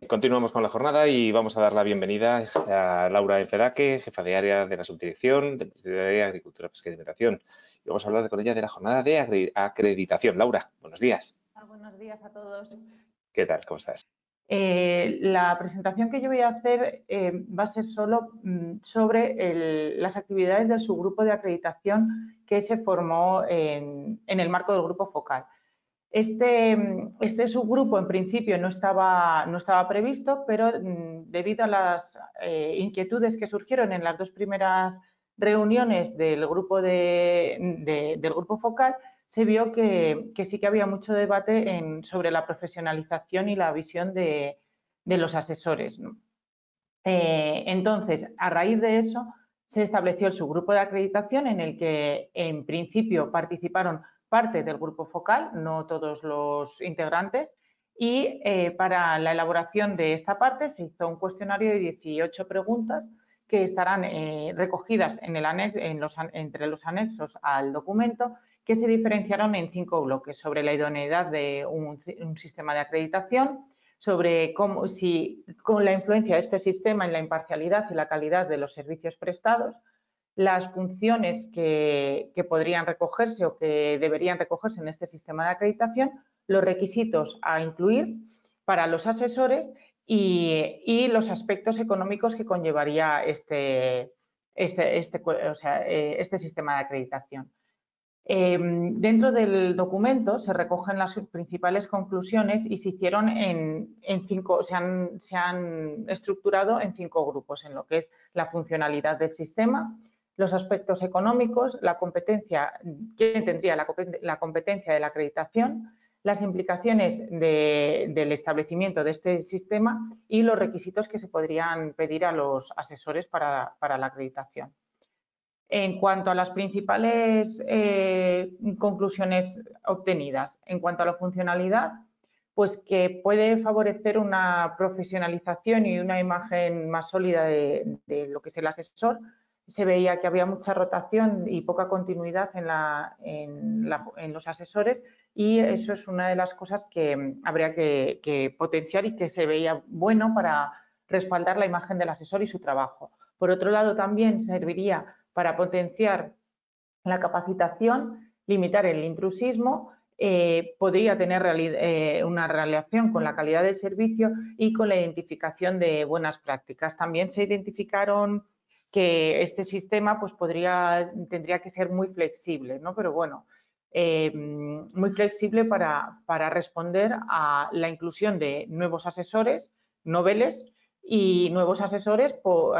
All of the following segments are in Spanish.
Continuamos con la jornada y vamos a dar la bienvenida a Laura Enfedaque, jefa de área de la subdirección del Ministerio de Agricultura, Pesca y Alimentación. Y vamos a hablar con ella de la jornada de acreditación. Laura, buenos días. Buenos días a todos. ¿Qué tal? ¿Cómo estás? La presentación que yo voy a hacer va a ser solo sobre las actividades de su grupo de acreditación que se formó en el marco del grupo focal. Este subgrupo en principio no estaba previsto, pero debido a las inquietudes que surgieron en las dos primeras reuniones del grupo, del grupo focal, se vio que sí que había mucho debate sobre la profesionalización y la visión de los asesores, ¿no? Entonces, a raíz de eso, se estableció el subgrupo de acreditación en el que, en principio, participaron parte del grupo focal, no todos los integrantes, y para la elaboración de esta parte se hizo un cuestionario de 18 preguntas que estarán recogidas entre los anexos al documento, que se diferenciaron en 5 bloques: sobre la idoneidad de un sistema de acreditación, sobre con la influencia de este sistema en la imparcialidad y la calidad de los servicios prestados, las funciones que podrían recogerse o que deberían recogerse en este sistema de acreditación, los requisitos a incluir para los asesores y los aspectos económicos que conllevaría este sistema de acreditación. Dentro del documento se recogen las principales conclusiones y se hicieron se han estructurado en 5 grupos, en lo que es la funcionalidad del sistema, los aspectos económicos, la competencia, quién tendría la competencia de la acreditación, las implicaciones del establecimiento de este sistema y los requisitos que se podrían pedir a los asesores para la acreditación. En cuanto a las principales conclusiones obtenidas, en cuanto a la funcionalidad, pues que puede favorecer una profesionalización y una imagen más sólida de lo que es el asesor. Se veía que había mucha rotación y poca continuidad en los asesores, y eso es una de las cosas que habría que potenciar y que se veía bueno para respaldar la imagen del asesor y su trabajo. Por otro lado, también serviría para potenciar la capacitación, limitar el intrusismo, podría tener una relación con la calidad del servicio y con la identificación de buenas prácticas. También se identificaron que este sistema pues tendría que ser muy flexible, ¿no? Pero bueno, muy flexible para responder a la inclusión de nuevos asesores, noveles, y nuevos asesores por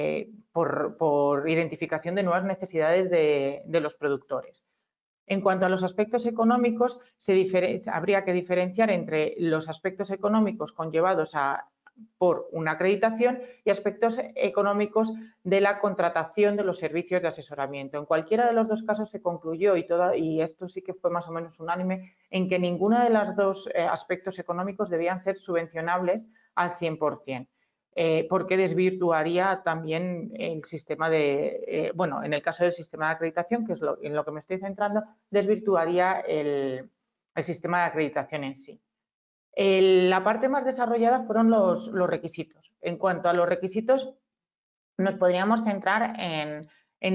identificación de nuevas necesidades de los productores. En cuanto a los aspectos económicos, habría que diferenciar entre los aspectos económicos conllevados por una acreditación y aspectos económicos de la contratación de los servicios de asesoramiento. En cualquiera de los dos casos se concluyó, y esto sí que fue más o menos unánime, en que ninguno de los dos aspectos económicos debían ser subvencionables al 100%. Porque desvirtuaría también el sistema en el caso del sistema de acreditación, que es en lo que me estoy centrando, desvirtuaría el sistema de acreditación en sí. La parte más desarrollada fueron los requisitos. En cuanto a los requisitos, nos podríamos centrar en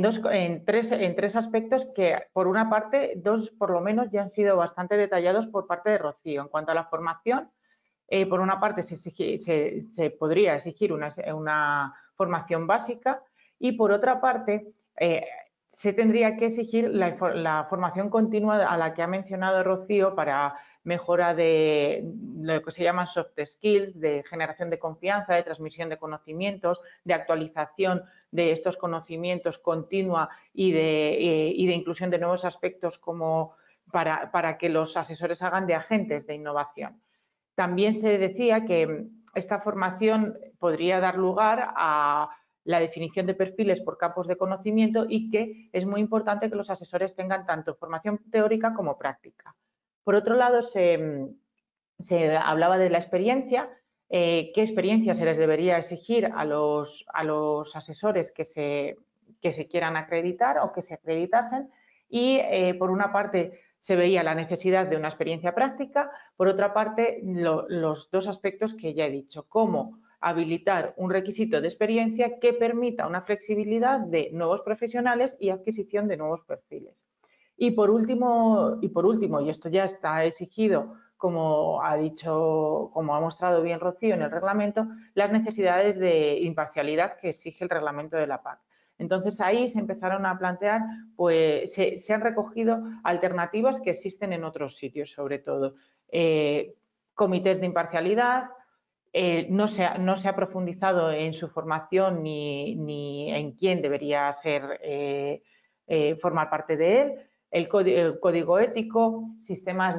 tres aspectos que, por una parte, dos por lo menos ya han sido bastante detallados por parte de Rocío. En cuanto a la formación, por una parte se podría exigir una formación básica, y por otra parte se tendría que exigir la formación continua a la que ha mencionado Rocío para mejora de lo que se llaman soft skills, de generación de confianza, de transmisión de conocimientos, de actualización de estos conocimientos continua y de inclusión de nuevos aspectos como para que los asesores hagan de agentes de innovación. También se decía que esta formación podría dar lugar a la definición de perfiles por campos de conocimiento y que es muy importante que los asesores tengan tanto formación teórica como práctica. Por otro lado, se hablaba de la experiencia, qué experiencia se les debería exigir a los asesores que se quieran acreditar o que se acreditasen, y por una parte se veía la necesidad de una experiencia práctica. Por otra parte, los dos aspectos que ya he dicho, cómo habilitar un requisito de experiencia que permita una flexibilidad de nuevos profesionales y adquisición de nuevos perfiles. Y por último, y esto ya está exigido, como ha mostrado bien Rocío en el reglamento, las necesidades de imparcialidad que exige el reglamento de la PAC. Entonces ahí se empezaron a plantear, pues se han recogido alternativas que existen en otros sitios, sobre todo comités de imparcialidad. No se ha profundizado en su formación ni en quién debería formar parte de él. El código ético, sistemas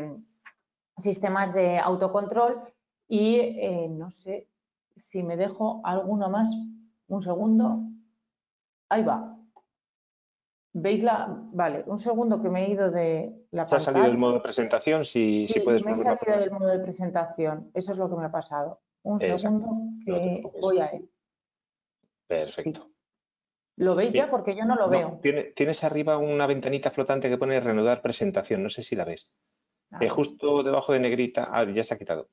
de autocontrol y no sé si me dejo alguno más. Un segundo. Ahí va. ¿Veis vale, un segundo que me he ido de la ¿Se ha salido del pantalla? modo de presentación? Si Sí, puedes me he volverlo a salido poner. del modo de presentación. Eso es lo que me ha pasado. Un Exacto. segundo No te que preocupes. voy a él. Sí. Perfecto. ¿Lo veis ya? Bien. Porque yo no lo No, veo. tienes arriba una ventanita flotante que pone reanudar presentación. No sé si la ves. A ver. Justo debajo de negrita. Ah, ya se ha quitado.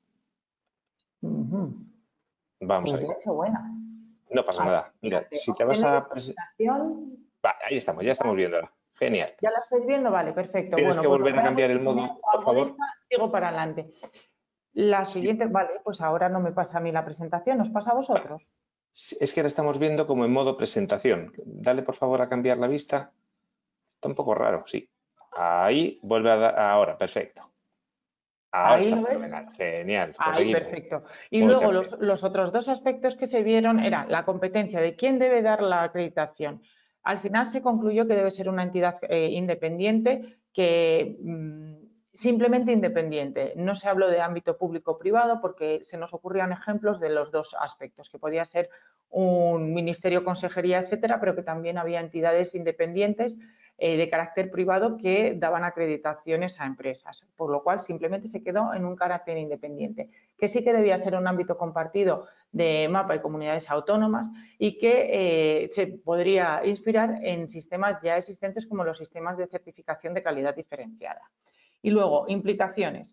Vamos a Pues ver. de hecho, buena. No pasa A ver, nada. Mira, espérate. si te vas Opciones de a... presentación. Ahí estamos, ya estamos viéndola. Genial. ¿Ya la estáis viendo? Vale, perfecto. Tienes Bueno, que pues lo volver que a hago cambiar es el que me modo, dejo por algo de favor. esta, sigo para adelante. La Sí. siguiente, vale, pues ahora no me pasa a mí la presentación, ¿os pasa a vosotros? Es que ahora estamos viendo como en modo presentación. Dale, por favor, a cambiar la vista. Está un poco raro, sí. Ahí, vuelve a dar. Ahora, perfecto. Ahora Ahí está lo ves. fenomenal. Genial. Ahí, Conseguido. perfecto. Y luego Muchas bien. los otros dos aspectos que se vieron eran la competencia de quién debe dar la acreditación. Al final se concluyó que debe ser una entidad independiente que simplemente independiente. No se habló de ámbito público-privado porque se nos ocurrían ejemplos de los dos aspectos, que podía ser un ministerio, consejería, etcétera, pero que también había entidades independientes de carácter privado que daban acreditaciones a empresas, por lo cual simplemente se quedó en un carácter independiente, que sí que debía ser un ámbito compartido de mapa y comunidades autónomas y que se podría inspirar en sistemas ya existentes como los sistemas de certificación de calidad diferenciada. Y luego, implicaciones.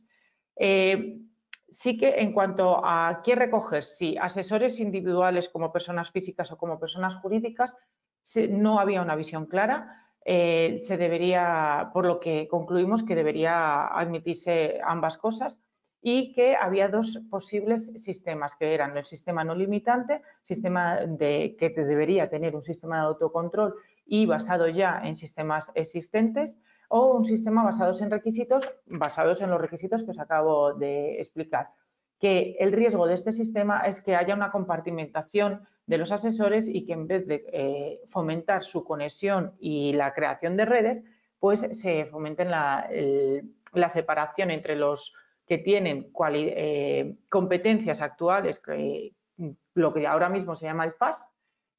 Sí que en cuanto a qué recoger, si asesores individuales como personas físicas o como personas jurídicas, no había una visión clara. Se debería, por lo que concluimos que debería admitirse ambas cosas y que había dos posibles sistemas, que eran el sistema no limitante, sistema que debería tener un sistema de autocontrol y basado ya en sistemas existentes, o un sistema basados en los requisitos que os acabo de explicar. Que el riesgo de este sistema es que haya una compartimentación de los asesores y que en vez de fomentar su conexión y la creación de redes, pues se fomenten la separación entre los que tienen competencias actuales, lo que ahora mismo se llama el FAS,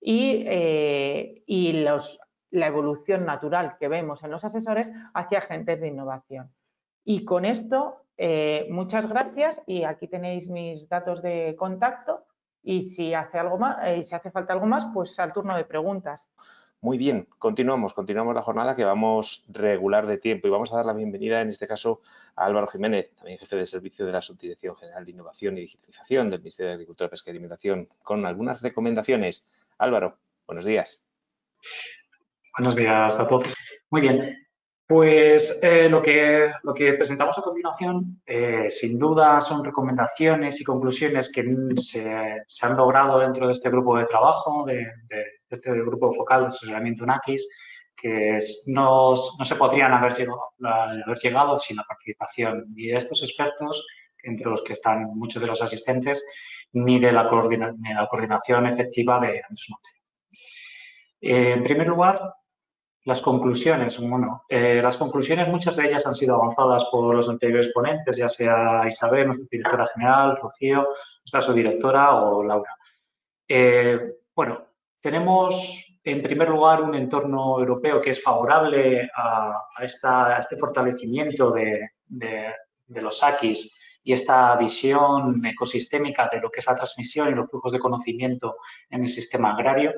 y la evolución natural que vemos en los asesores hacia agentes de innovación. Y con esto, muchas gracias y aquí tenéis mis datos de contacto y si hace falta algo más, pues al turno de preguntas. Muy bien, continuamos la jornada que vamos regular de tiempo y vamos a dar la bienvenida en este caso a Álvaro Jiménez, también jefe de servicio de la Subdirección General de Innovación y Digitalización del Ministerio de Agricultura, Pesca y Alimentación, con algunas recomendaciones. Álvaro, buenos días. Buenos días a todos. Muy bien, pues lo que presentamos a continuación sin duda son recomendaciones y conclusiones que se han logrado dentro de este grupo de trabajo, de este grupo focal de asesoramiento NACIS, que no se podrían haber llegado sin la participación ni de estos expertos, entre los que están muchos de los asistentes, ni de la coordinación efectiva de Andrés Montero. En primer lugar, las conclusiones. Bueno, las conclusiones, muchas de ellas han sido avanzadas por los anteriores ponentes, ya sea Isabel, nuestra directora general, Rocío, nuestra subdirectora o Laura. Bueno, tenemos en primer lugar un entorno europeo que es favorable a este fortalecimiento de los AQIS y esta visión ecosistémica de lo que es la transmisión y los flujos de conocimiento en el sistema agrario.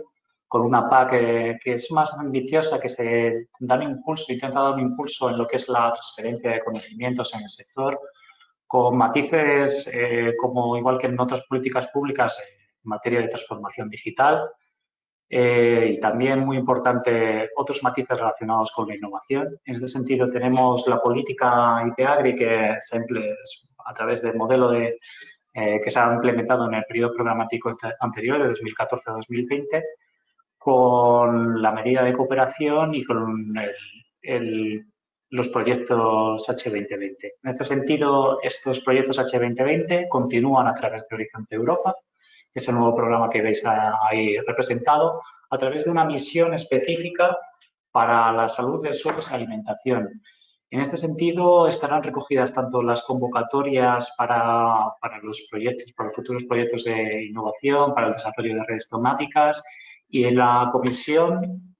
con una PAC que es más ambiciosa, que se da un impulso, intenta dar un impulso en lo que es la transferencia de conocimientos en el sector, con matices como igual que en otras políticas públicas en materia de transformación digital y también muy importante otros matices relacionados con la innovación. En este sentido tenemos la política IP-Agri que se emplea a través del modelo que se ha implementado en el periodo programático anterior de 2014 a 2020 con la medida de cooperación y con los proyectos H2020. En este sentido, estos proyectos H2020 continúan a través de Horizonte Europa, que es el nuevo programa que veis ahí representado, a través de una misión específica para la salud del suelo y alimentación. En este sentido, estarán recogidas tanto las convocatorias para los proyectos, para los futuros proyectos de innovación, para el desarrollo de redes temáticas, y en la comisión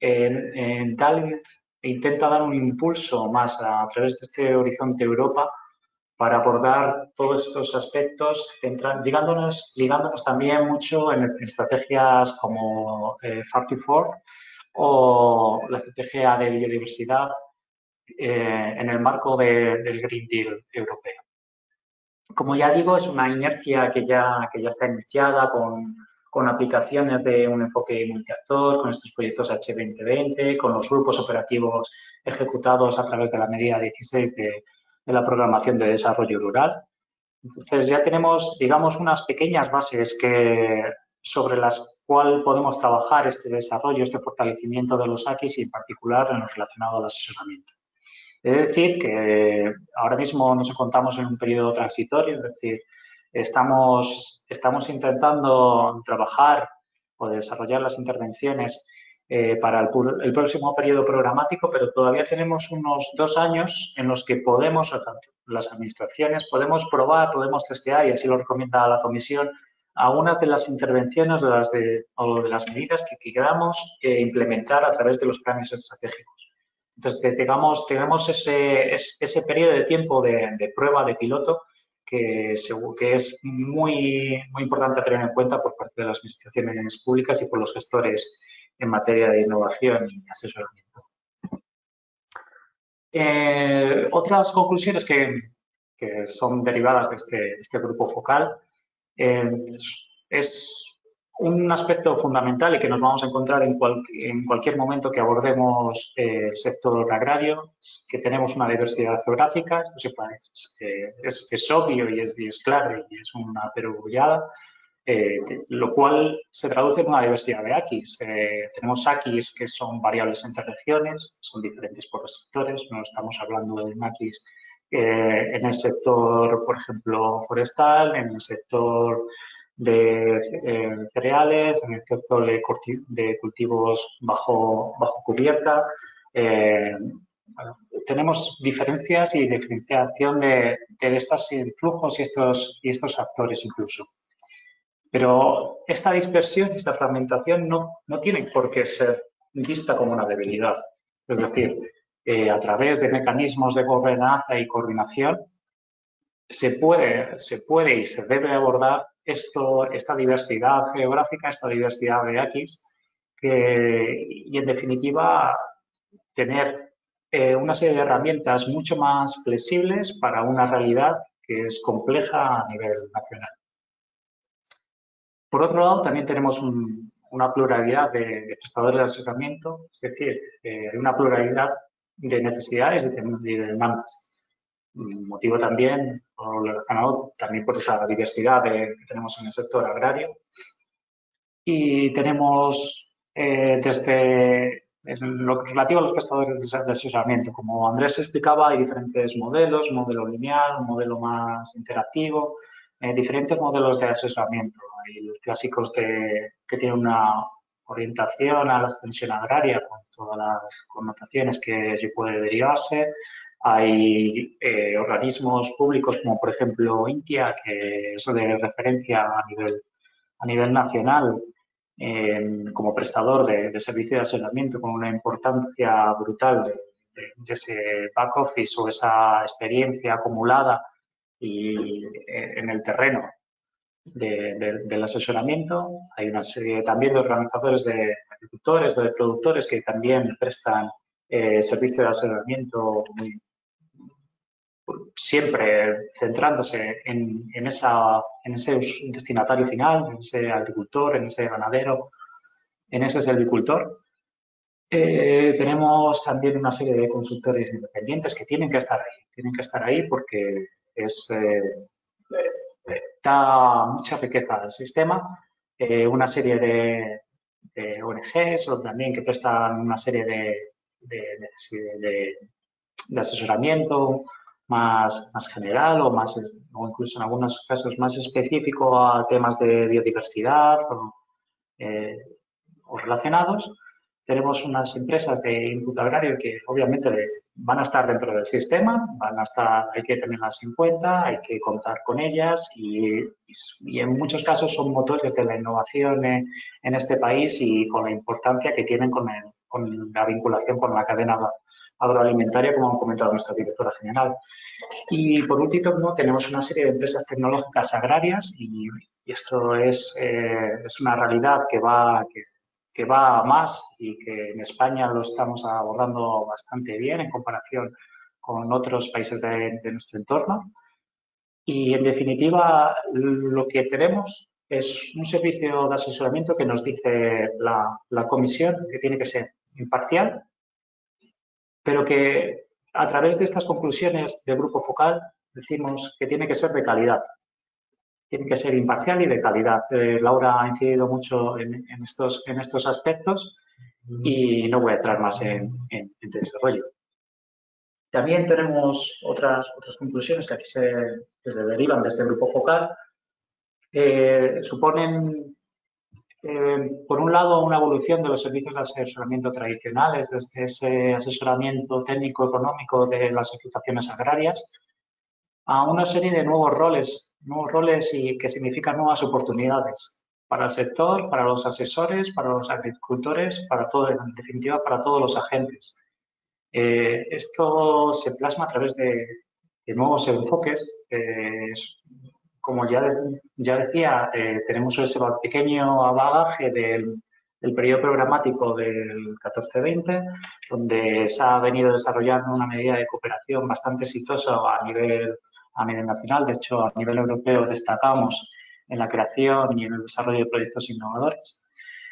intenta dar un impulso más a través de este Horizonte Europa para abordar todos estos aspectos, ligándonos también mucho en estrategias como Farm-to-Fork o la estrategia de biodiversidad en el marco del Green Deal europeo. Como ya digo, es una inercia que ya está iniciada con aplicaciones de un enfoque multiactor, con estos proyectos H2020, con los grupos operativos ejecutados a través de la medida 16 de la programación de desarrollo rural. Entonces ya tenemos, digamos, unas pequeñas bases sobre las cuales podemos trabajar este desarrollo, este fortalecimiento de los AQIS y en particular en lo relacionado al asesoramiento. He de decir que ahora mismo nos encontramos en un periodo transitorio, es decir, estamos intentando trabajar o desarrollar las intervenciones para el próximo periodo programático, pero todavía tenemos unos 2 años en los que podemos, o tanto las administraciones, podemos probar, podemos testear, y así lo recomienda la Comisión, algunas de las intervenciones o de las medidas que queramos implementar a través de los planes estratégicos. Entonces, tenemos ese periodo de tiempo de prueba, de piloto, que es muy importante tener en cuenta por parte de las administraciones públicas y por los gestores en materia de innovación y asesoramiento. Otras conclusiones que son derivadas de este grupo focal es un aspecto fundamental y que nos vamos a encontrar en cualquier momento que abordemos el sector agrario, que tenemos una diversidad geográfica, esto es obvio y es claro y es una perogrullada, lo cual se traduce en una diversidad de AQIS. Tenemos AQIS que son variables entre regiones, son diferentes por los sectores, no estamos hablando de AQIS en el sector, por ejemplo, forestal, en el sector de cereales, en el sector de cultivos bajo cubierta. Tenemos diferencias y diferenciación de estos flujos y estos actores incluso. Pero esta dispersión, esta fragmentación no tiene por qué ser vista como una debilidad. Es decir, a través de mecanismos de gobernanza y coordinación se puede y se debe abordar esta diversidad geográfica, esta diversidad de AQIS y, en definitiva, tener una serie de herramientas mucho más flexibles para una realidad que es compleja a nivel nacional. Por otro lado, también tenemos una pluralidad de prestadores de asesoramiento, es decir, una pluralidad de necesidades y de demandas. Motivo también relacionado también por esa diversidad que tenemos en el sector agrario. Y tenemos desde lo relativo a los prestadores de asesoramiento, como Andrés explicaba, hay diferentes modelos, un modelo lineal, un modelo más interactivo, diferentes modelos de asesoramiento. Hay los clásicos que tienen una orientación a la extensión agraria con todas las connotaciones que se puede derivarse. Hay organismos públicos como, por ejemplo, INTIA, que es de referencia a nivel nacional como prestador de servicio de asesoramiento, con una importancia brutal de ese back office o esa experiencia acumulada en el terreno del asesoramiento. Hay una serie también de organizadores de agricultores o de productores que también prestan servicio de asesoramiento siempre centrándose en ese destinatario final, en ese agricultor, en ese ganadero, en ese silvicultor. Tenemos también una serie de consultores independientes que tienen que estar ahí porque da mucha riqueza al sistema. Una serie de ONGs o también que prestan una serie de asesoramiento más general o incluso en algunos casos más específico a temas de biodiversidad o relacionados. Tenemos unas empresas de input agrario que obviamente van a estar dentro del sistema, hay que tenerlas en cuenta, hay que contar con ellas y en muchos casos son motores de la innovación en este país y con la importancia que tienen con la vinculación con la cadena agroalimentaria, como ha comentado nuestra directora general. Y por último, tenemos una serie de empresas tecnológicas agrarias y esto es una realidad que va a más y que en España lo estamos abordando bastante bien en comparación con otros países de nuestro entorno. Y, en definitiva, lo que tenemos es un servicio de asesoramiento que nos dice la comisión que tiene que ser imparcial, pero que a través de estas conclusiones del grupo focal decimos que tiene que ser de calidad. Tiene que ser imparcial y de calidad. Laura ha incidido mucho en estos aspectos y no voy a entrar más en desarrollo. También tenemos otras conclusiones que aquí que se derivan de este grupo focal. Suponen, por un lado, una evolución de los servicios de asesoramiento tradicionales, desde ese asesoramiento técnico-económico de las explotaciones agrarias, a una serie de nuevos roles y que significan nuevas oportunidades para el sector, para los asesores, para los agricultores, en definitiva, para todos los agentes. Esto se plasma a través de nuevos enfoques. Como ya decía, tenemos ese pequeño bagaje del periodo programático del 14-20, donde se ha venido desarrollando una medida de cooperación bastante exitosa a nivel nacional. De hecho, a nivel europeo destacamos en la creación y en el desarrollo de proyectos innovadores.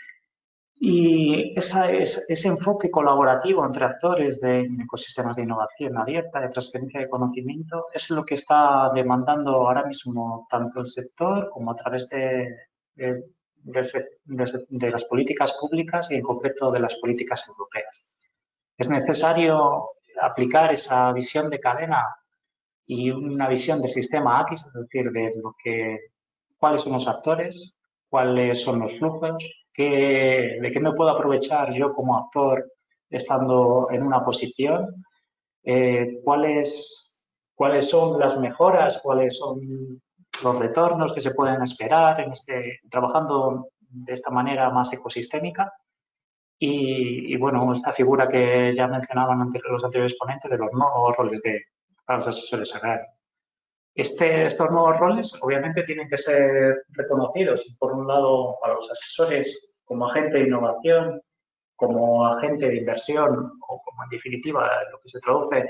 Y ese enfoque colaborativo entre actores de ecosistemas de innovación abierta, de transferencia de conocimiento, es lo que está demandando ahora mismo tanto el sector como a través de las políticas públicas y en concreto de las políticas europeas. Es necesario aplicar esa visión de cadena y una visión de sistema AQUIS, es decir, cuáles son los actores, cuáles son los flujos, de qué me puedo aprovechar yo como actor estando en una posición, cuáles son las mejoras, cuáles son los retornos que se pueden esperar trabajando de esta manera más ecosistémica. Y bueno, esta figura que ya mencionaban los anteriores ponentes de los nuevos roles para los asesores agrarios. Estos nuevos roles obviamente tienen que ser reconocidos, por un lado, para los asesores como agente de innovación, como agente de inversión o como en definitiva lo que se traduce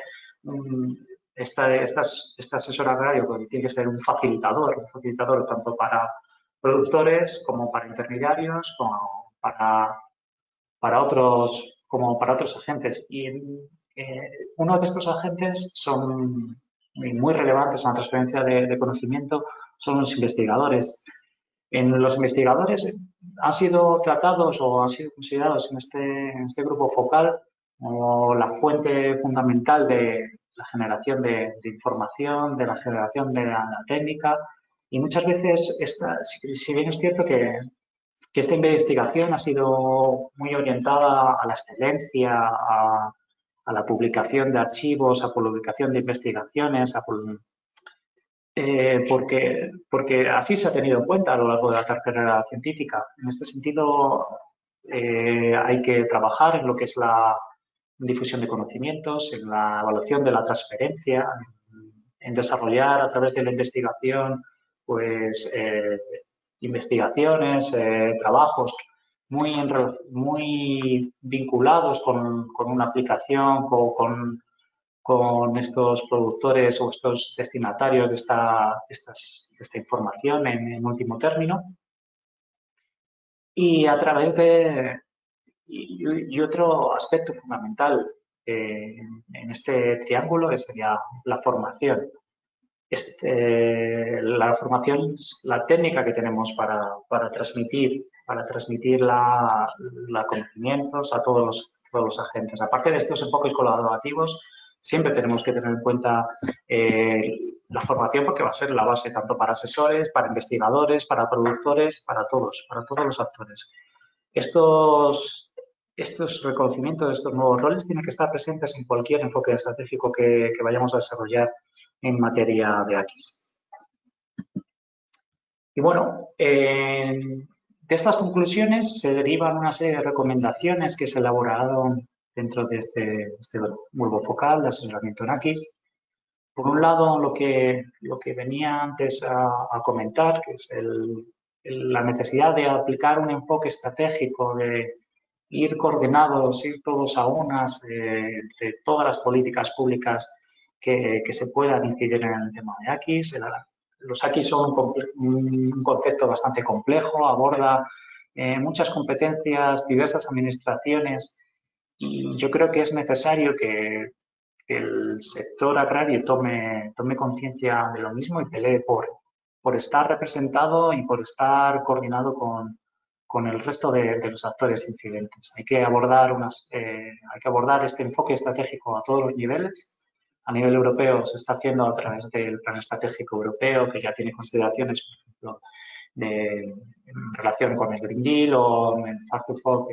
este asesor agrario, que tiene que ser un facilitador tanto para productores como para intermediarios, como para otros agentes. Y uno de estos agentes son muy relevantes en la transferencia de conocimiento, son los investigadores. Los investigadores han sido tratados o han sido considerados en este grupo focal como la fuente fundamental de la generación de información, de la generación de la técnica, y muchas veces, si bien es cierto que esta investigación ha sido muy orientada a la excelencia, a la publicación de archivos, a publicación de investigaciones, porque así se ha tenido en cuenta a lo largo de la carrera científica. En este sentido, hay que trabajar en lo que es la difusión de conocimientos, en la evaluación de la transferencia, en desarrollar a través de la investigación, pues, investigaciones, trabajos muy vinculados con una aplicación o con estos productores o estos destinatarios de esta información en último término. Y a través de... Y otro aspecto fundamental en este triángulo sería la formación. La formación es la técnica que tenemos para transmitir la conocimientos a todos los agentes. Aparte de estos enfoques colaborativos, siempre tenemos que tener en cuenta la formación, porque va a ser la base tanto para asesores, para investigadores, para productores, para todos los actores. Estos reconocimientos de estos nuevos roles tienen que estar presentes en cualquier enfoque estratégico que vayamos a desarrollar en materia de AQIS. Y bueno, de estas conclusiones se derivan una serie de recomendaciones que se elaboraron dentro de este nuevo focal de asesoramiento en AQIS. Por un lado, lo que venía antes a comentar, que es la necesidad de aplicar un enfoque estratégico, de ir coordinados, ir todos a unas, entre todas las políticas públicas que se puedan incidir en el tema de AQIS. Los AQIS son un concepto bastante complejo, aborda muchas competencias, diversas administraciones, y yo creo que es necesario que el sector agrario tome conciencia de lo mismo y pelee por estar representado y por estar coordinado con el resto de los actores incidentes. Hay que abordar este enfoque estratégico a todos los niveles. A nivel europeo se está haciendo a través del Plan Estratégico Europeo, que ya tiene consideraciones, por ejemplo, en relación con el Green Deal o en el Factor Folk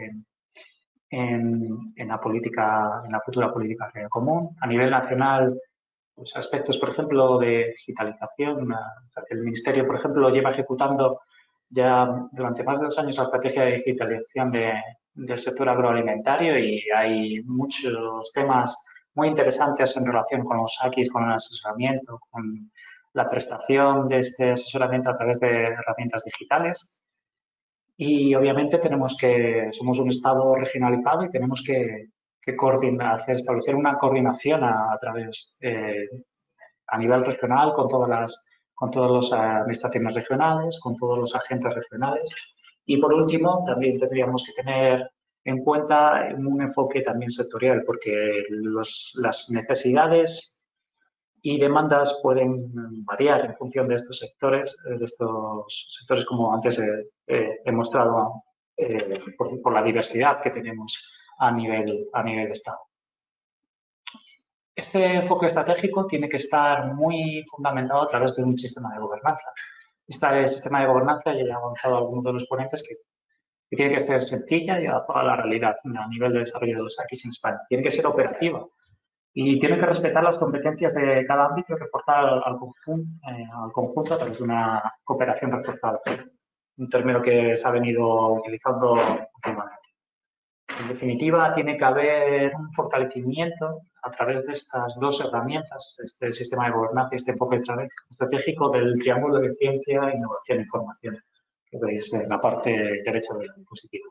en la futura política agraria común. A nivel nacional, pues aspectos, por ejemplo, de digitalización. El Ministerio, por ejemplo, lleva ejecutando ya durante más de 2 años la estrategia de digitalización del sector agroalimentario, y hay muchos temas muy interesantes en relación con los AQIS, con el asesoramiento, con la prestación de este asesoramiento a través de herramientas digitales. Y obviamente somos un Estado regionalizado y tenemos que establecer una coordinación a nivel regional con todas las administraciones regionales, con todos los agentes regionales. Y por último, también tendríamos que tener en cuenta un enfoque también sectorial, porque las necesidades y demandas pueden variar en función de estos sectores, como antes he mostrado, por la diversidad que tenemos a nivel Estado. Este enfoque estratégico tiene que estar muy fundamentado a través de un sistema de gobernanza. Este sistema de gobernanza, ya he avanzado a algunos de los ponentes, que tiene que ser sencilla y adaptada a la realidad a nivel de desarrollo de los AQIS en España. Tiene que ser operativa y tiene que respetar las competencias de cada ámbito y reforzar al conjunto a través de una cooperación reforzada, un término que se ha venido utilizando últimamente. En definitiva, tiene que haber un fortalecimiento a través de estas dos herramientas, este sistema de gobernanza y este enfoque estratégico del triángulo de ciencia, innovación y formación, que veis en la parte derecha de la diapositiva.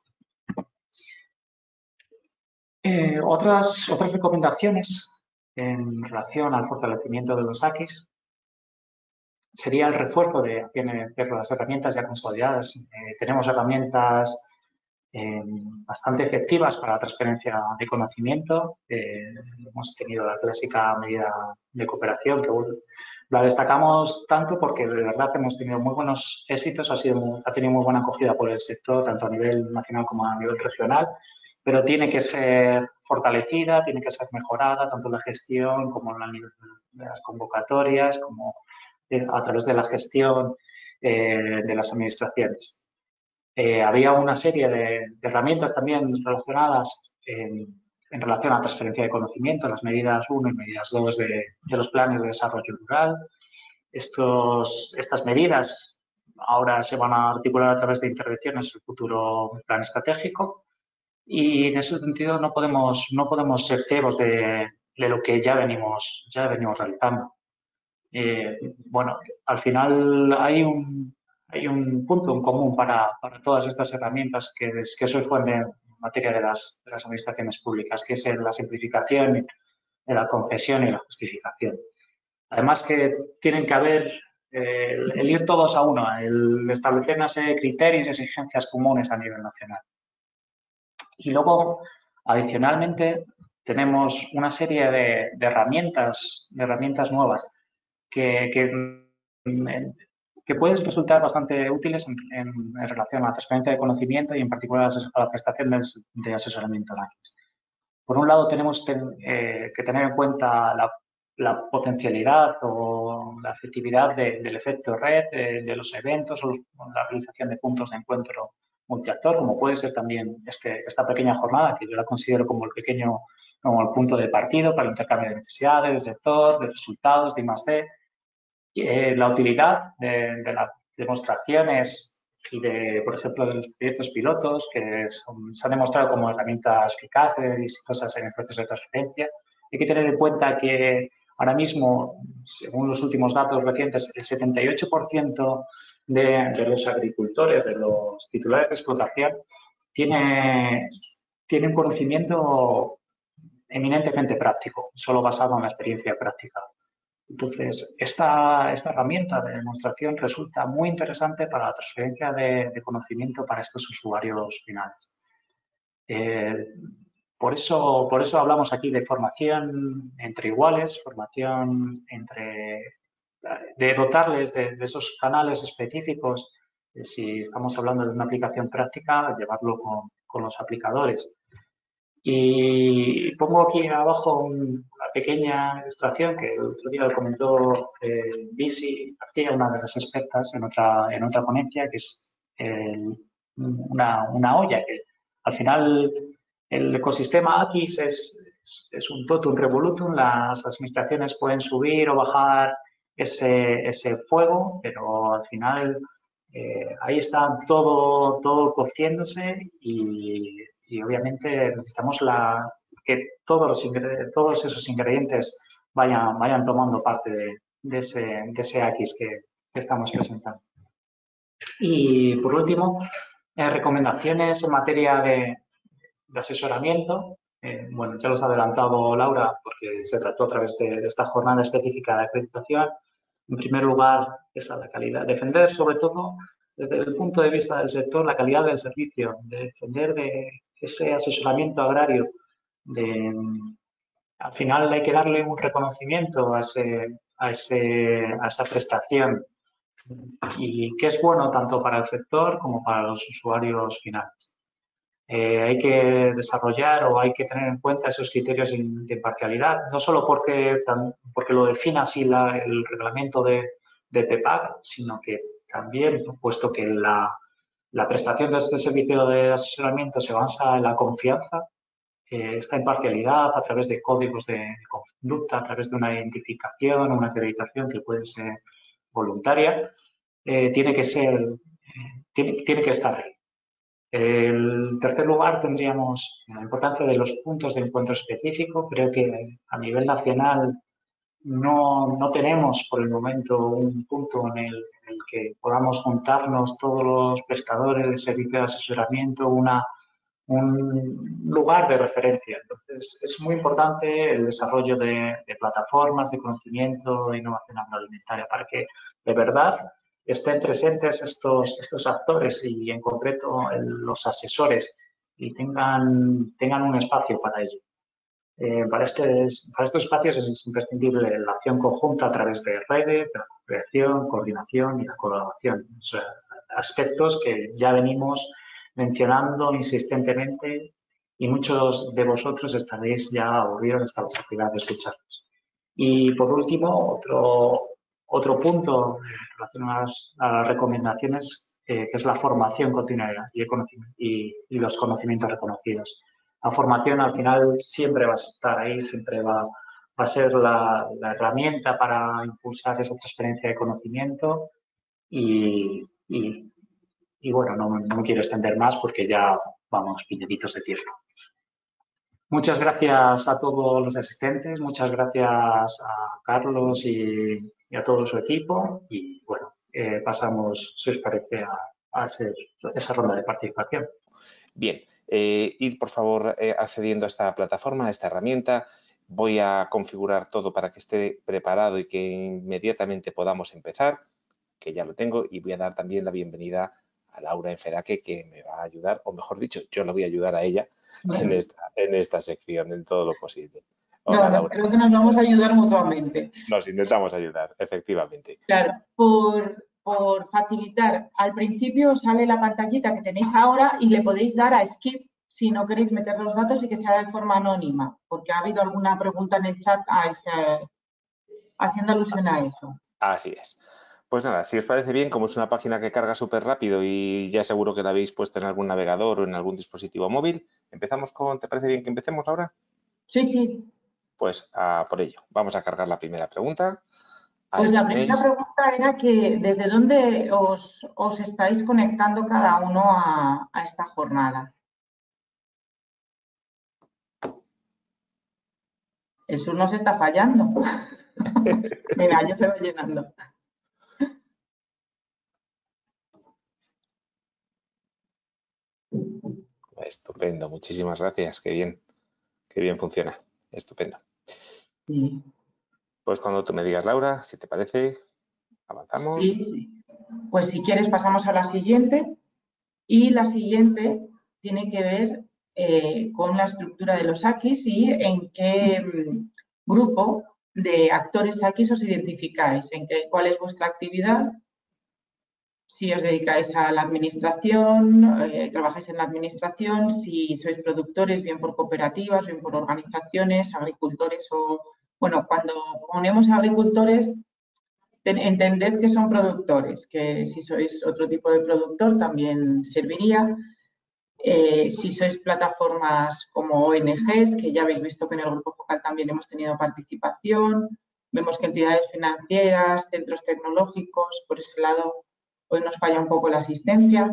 Otras recomendaciones en relación al fortalecimiento de los AQIS sería el refuerzo de las herramientas ya consolidadas. Tenemos herramientas bastante efectivas para la transferencia de conocimiento. Hemos tenido la clásica medida de cooperación, que la destacamos tanto porque de verdad hemos tenido muy buenos éxitos, ha tenido muy buena acogida por el sector, tanto a nivel nacional como a nivel regional, pero tiene que ser fortalecida, tiene que ser mejorada, tanto en la gestión como en las convocatorias, como a través de la gestión de las administraciones. Había una serie de herramientas también relacionadas en relación a la transferencia de conocimiento, las medidas 1 y medidas 2 de los planes de desarrollo rural. Estas medidas ahora se van a articular a través de intervenciones en el futuro plan estratégico, y en ese sentido no podemos ser ciegos de lo que ya venimos realizando. Bueno, al final hay hay un punto en común para todas estas herramientas que soy fuente en materia de las administraciones públicas, que es la simplificación, la concesión y la justificación. Además que tienen que haber, el ir todos a uno, el establecer una serie de criterios y exigencias comunes a nivel nacional. Y luego, adicionalmente, tenemos una serie de herramientas nuevas que pueden resultar bastante útiles en relación a la transferencia de conocimiento y en particular a la prestación de asesoramiento AQIS. Por un lado, tenemos que tener en cuenta la potencialidad o la efectividad del efecto red, de los eventos o la realización de puntos de encuentro multiactor, como puede ser también esta pequeña jornada, que yo la considero como el punto de partido para el intercambio de necesidades, del sector, de resultados, de I+D. La utilidad de las demostraciones y por ejemplo, de los proyectos pilotos que se han demostrado como herramientas eficaces y exitosas en el proceso de transferencia. Hay que tener en cuenta que ahora mismo, según los últimos datos recientes, el 78% de los agricultores, de los titulares de explotación, tiene un conocimiento eminentemente práctico, solo basado en la experiencia práctica. Entonces, esta herramienta de demostración resulta muy interesante para la transferencia de conocimiento para estos usuarios finales. Por eso hablamos aquí de formación entre iguales, formación de dotarles de esos canales específicos, si estamos hablando de una aplicación práctica, llevarlo con los aplicadores. Y pongo aquí abajo una pequeña ilustración que el otro día lo comentó Bisi García, una de las expertas en otra ponencia, que es una olla que al final el ecosistema AQIS es un totum revolutum. Las administraciones pueden subir o bajar ese fuego, pero al final ahí está todo cociéndose y obviamente necesitamos que todos esos ingredientes vayan tomando parte de ese AQIS que estamos presentando. Y por último, recomendaciones en materia de asesoramiento. Bueno, ya los ha adelantado Laura porque se trató a través de esta jornada específica de acreditación. En primer lugar, esa la calidad. Defender sobre todo desde el punto de vista del sector la calidad del servicio, de defender de ese asesoramiento agrario. Al final hay que darle un reconocimiento a esa prestación y que es bueno tanto para el sector como para los usuarios finales. Hay que desarrollar o hay que tener en cuenta esos criterios de imparcialidad, no solo porque lo define así el reglamento de PEPAC, sino que también, puesto que la prestación de este servicio de asesoramiento se basa en la confianza, esta imparcialidad a través de códigos de conducta, a través de una identificación, una acreditación que puede ser voluntaria, tiene que estar ahí. En tercer lugar, tendríamos la importancia de los puntos de encuentro específico. Creo que a nivel nacional no tenemos por el momento un punto en el que podamos juntarnos todos los prestadores de servicio de asesoramiento, un lugar de referencia. Entonces, es muy importante el desarrollo de plataformas de conocimiento de innovación agroalimentaria para que de verdad estén presentes estos actores y en concreto los asesores y tengan un espacio para ello. Para estos espacios es imprescindible la acción conjunta a través de redes, de la creación, coordinación y la colaboración. O sea, aspectos que ya venimos mencionando insistentemente y muchos de vosotros estaréis ya aburridos hasta la saciedad de escucharlos. Y por último, otro punto en relación a las recomendaciones, que es la formación continua y los conocimientos reconocidos. La formación al final siempre va a estar ahí, siempre va a ser la herramienta para impulsar esa transferencia de conocimiento y bueno, no me quiero extender más porque ya vamos piñaditos de tiempo. Muchas gracias a todos los asistentes, muchas gracias a Carlos y a todo su equipo y bueno, pasamos, si os parece, a esa ronda de participación. Bien, id por favor accediendo a esta plataforma, a esta herramienta. Voy a configurar todo para que esté preparado y que inmediatamente podamos empezar, que ya lo tengo, y voy a dar también la bienvenida a Laura Enfedaque, que me va a ayudar, o mejor dicho, yo la voy a ayudar a ella en esta sección, en todo lo posible. Hola, No, Laura. creo que nos vamos a ayudar mutuamente. Nos intentamos ayudar, efectivamente. Claro, por facilitar, al principio sale la pantallita que tenéis ahora y le podéis dar a skip si no queréis meter los datos y que sea de forma anónima, porque ha habido alguna pregunta en el chat haciendo alusión a eso. Así es. Pues nada, si os parece bien, como es una página que carga súper rápido y ya seguro que la habéis puesto en algún navegador o en algún dispositivo móvil, empezamos con, ¿te parece bien que empecemos, Laura? Sí, sí. Pues por ello, vamos a cargar la primera pregunta. Pues la primera pregunta era que ¿desde dónde os estáis conectando cada uno a esta jornada? El sur nos está fallando. Venga, ya se va llenando. Estupendo, muchísimas gracias, qué bien funciona, estupendo. Sí. Pues cuando tú me digas, Laura, si te parece, avanzamos. Sí. Pues si quieres pasamos a la siguiente y la siguiente tiene que ver con la estructura de los AQIs y en qué grupo de actores AQIs os identificáis, cuál es vuestra actividad. Si os dedicáis a la administración, trabajáis en la administración, si sois productores, bien por cooperativas, bien por organizaciones, agricultores o... Bueno, cuando ponemos agricultores, entended que son productores, que si sois otro tipo de productor también serviría. Si sois plataformas como ONGs, que ya habéis visto que en el Grupo Focal también hemos tenido participación, vemos que entidades financieras, centros tecnológicos, por ese lado hoy nos falla un poco la asistencia.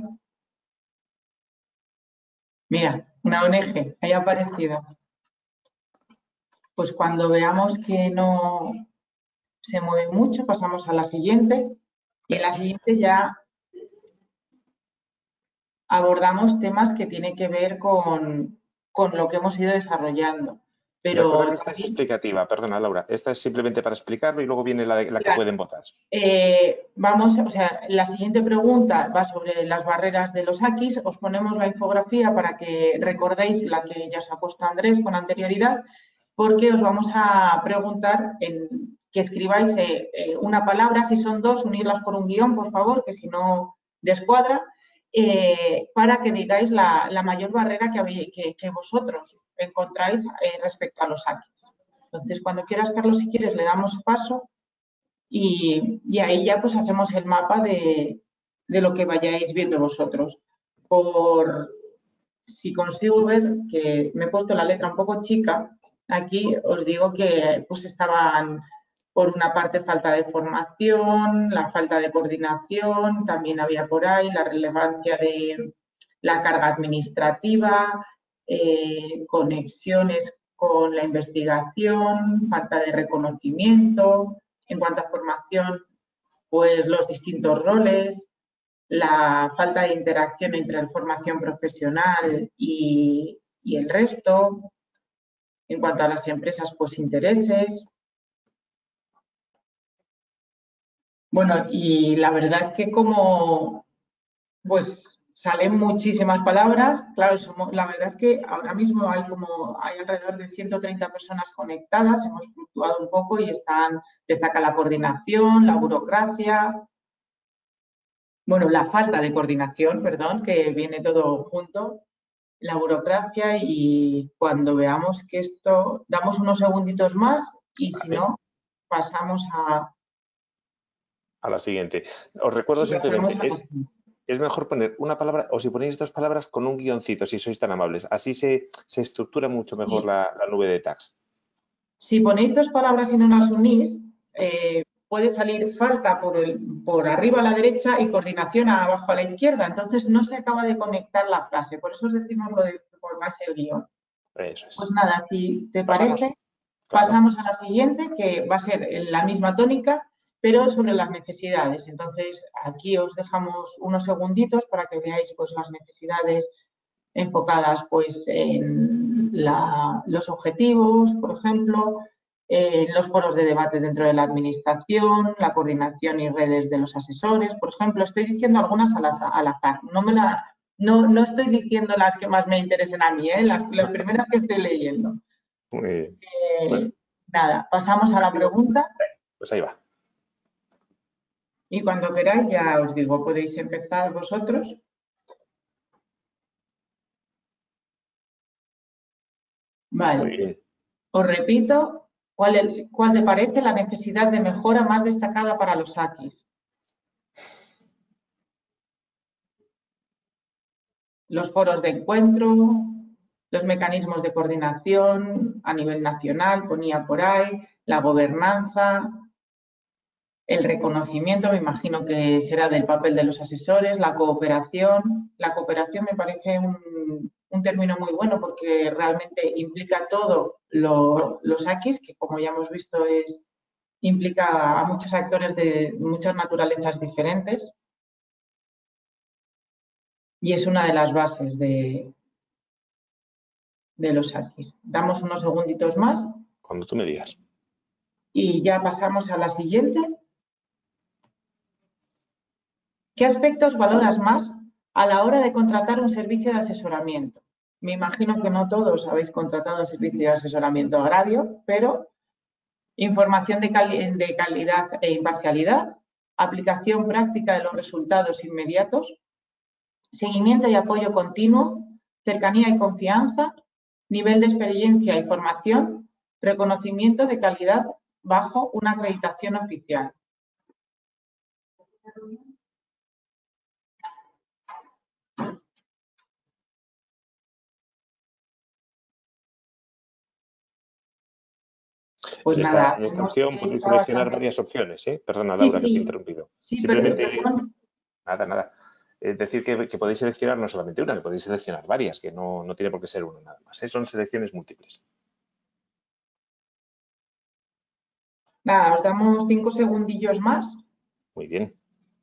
Mira, una ONG, ahí ha aparecido. Pues cuando veamos que no se mueve mucho, pasamos a la siguiente. Y en la siguiente ya abordamos temas que tienen que ver con lo que hemos ido desarrollando. Pero recuerda que esta es explicativa, perdona Laura, esta es simplemente para explicarlo y luego viene la que pueden votar. La siguiente pregunta va sobre las barreras de los AQIs. Os ponemos la infografía para que recordéis la que ya os ha puesto Andrés con anterioridad, porque os vamos a preguntar que escribáis una palabra, si son dos, unirlas por un guión, por favor, que si no descuadra, para que digáis la mayor barrera que vosotros encontráis respecto a los AQIs. Entonces, cuando quieras, Carlos, si quieres, le damos paso y ahí ya pues hacemos el mapa de lo que vayáis viendo vosotros. Si consigo ver, que me he puesto la letra un poco chica, aquí os digo que pues estaban por una parte falta de formación, la falta de coordinación, también había por ahí la relevancia de la carga administrativa, conexiones con la investigación, falta de reconocimiento. En cuanto a formación, pues los distintos roles, la falta de interacción entre la formación profesional y el resto. En cuanto a las empresas, pues intereses. Bueno, y la verdad es que como pues salen muchísimas palabras, claro, la verdad es que ahora mismo hay alrededor de 130 personas conectadas, hemos fluctuado un poco y destaca la coordinación, la burocracia, bueno, la falta de coordinación, perdón, que viene todo junto, la burocracia, y cuando veamos que esto, damos unos segunditos más y si no, pasamos a la siguiente. Os recuerdo simplemente, es mejor poner una palabra, o si ponéis dos palabras, con un guioncito, si sois tan amables. Así se estructura mucho mejor la nube de tags. Si ponéis dos palabras y no las unís, puede salir falta por arriba a la derecha y coordinación abajo a la izquierda. Entonces no se acaba de conectar la frase. Por eso os decimos lo de que pongáis el guión. Eso es. Pues nada, si te parece, pasamos a la siguiente, que va a ser en la misma tónica, pero sobre las necesidades. Entonces, aquí os dejamos unos segunditos para que veáis pues, las necesidades enfocadas pues, en los objetivos, por ejemplo, los foros de debate dentro de la administración, la coordinación y redes de los asesores, por ejemplo. Estoy diciendo algunas al azar. No estoy diciendo las que más me interesen a mí, las primeras que estoy leyendo. Muy bien. Pues, nada, pasamos a la pregunta. Pues ahí va. Y cuando queráis, ya os digo, podéis empezar vosotros. Vale. Muy bien. Os repito, ¿cuál te parece la necesidad de mejora más destacada para los AQIS? Los foros de encuentro, los mecanismos de coordinación a nivel nacional, ponía por ahí, la gobernanza, el reconocimiento, me imagino que será del papel de los asesores, la cooperación. La cooperación me parece un término muy bueno porque realmente implica todos los AQIS, que como ya hemos visto implica a muchos actores de muchas naturalezas diferentes y es una de las bases de los AQIS. Damos unos segunditos más. Cuando tú me digas. Y ya pasamos a la siguiente. ¿Qué aspectos valoras más a la hora de contratar un servicio de asesoramiento? Me imagino que no todos habéis contratado el servicio de asesoramiento agrario, pero información de calidad e imparcialidad, aplicación práctica de los resultados inmediatos, seguimiento y apoyo continuo, cercanía y confianza, nivel de experiencia y formación, reconocimiento de calidad bajo una acreditación oficial. Pues nada, en esta opción podéis seleccionar varias opciones, ¿eh? Perdona, Laura, que te he interrumpido. Sí, simplemente, pero... Nada. Es decir, que podéis seleccionar no solamente una, que podéis seleccionar varias, que no tiene por qué ser una nada más. Son selecciones múltiples. Nada, os damos 5 segundillos más. Muy bien.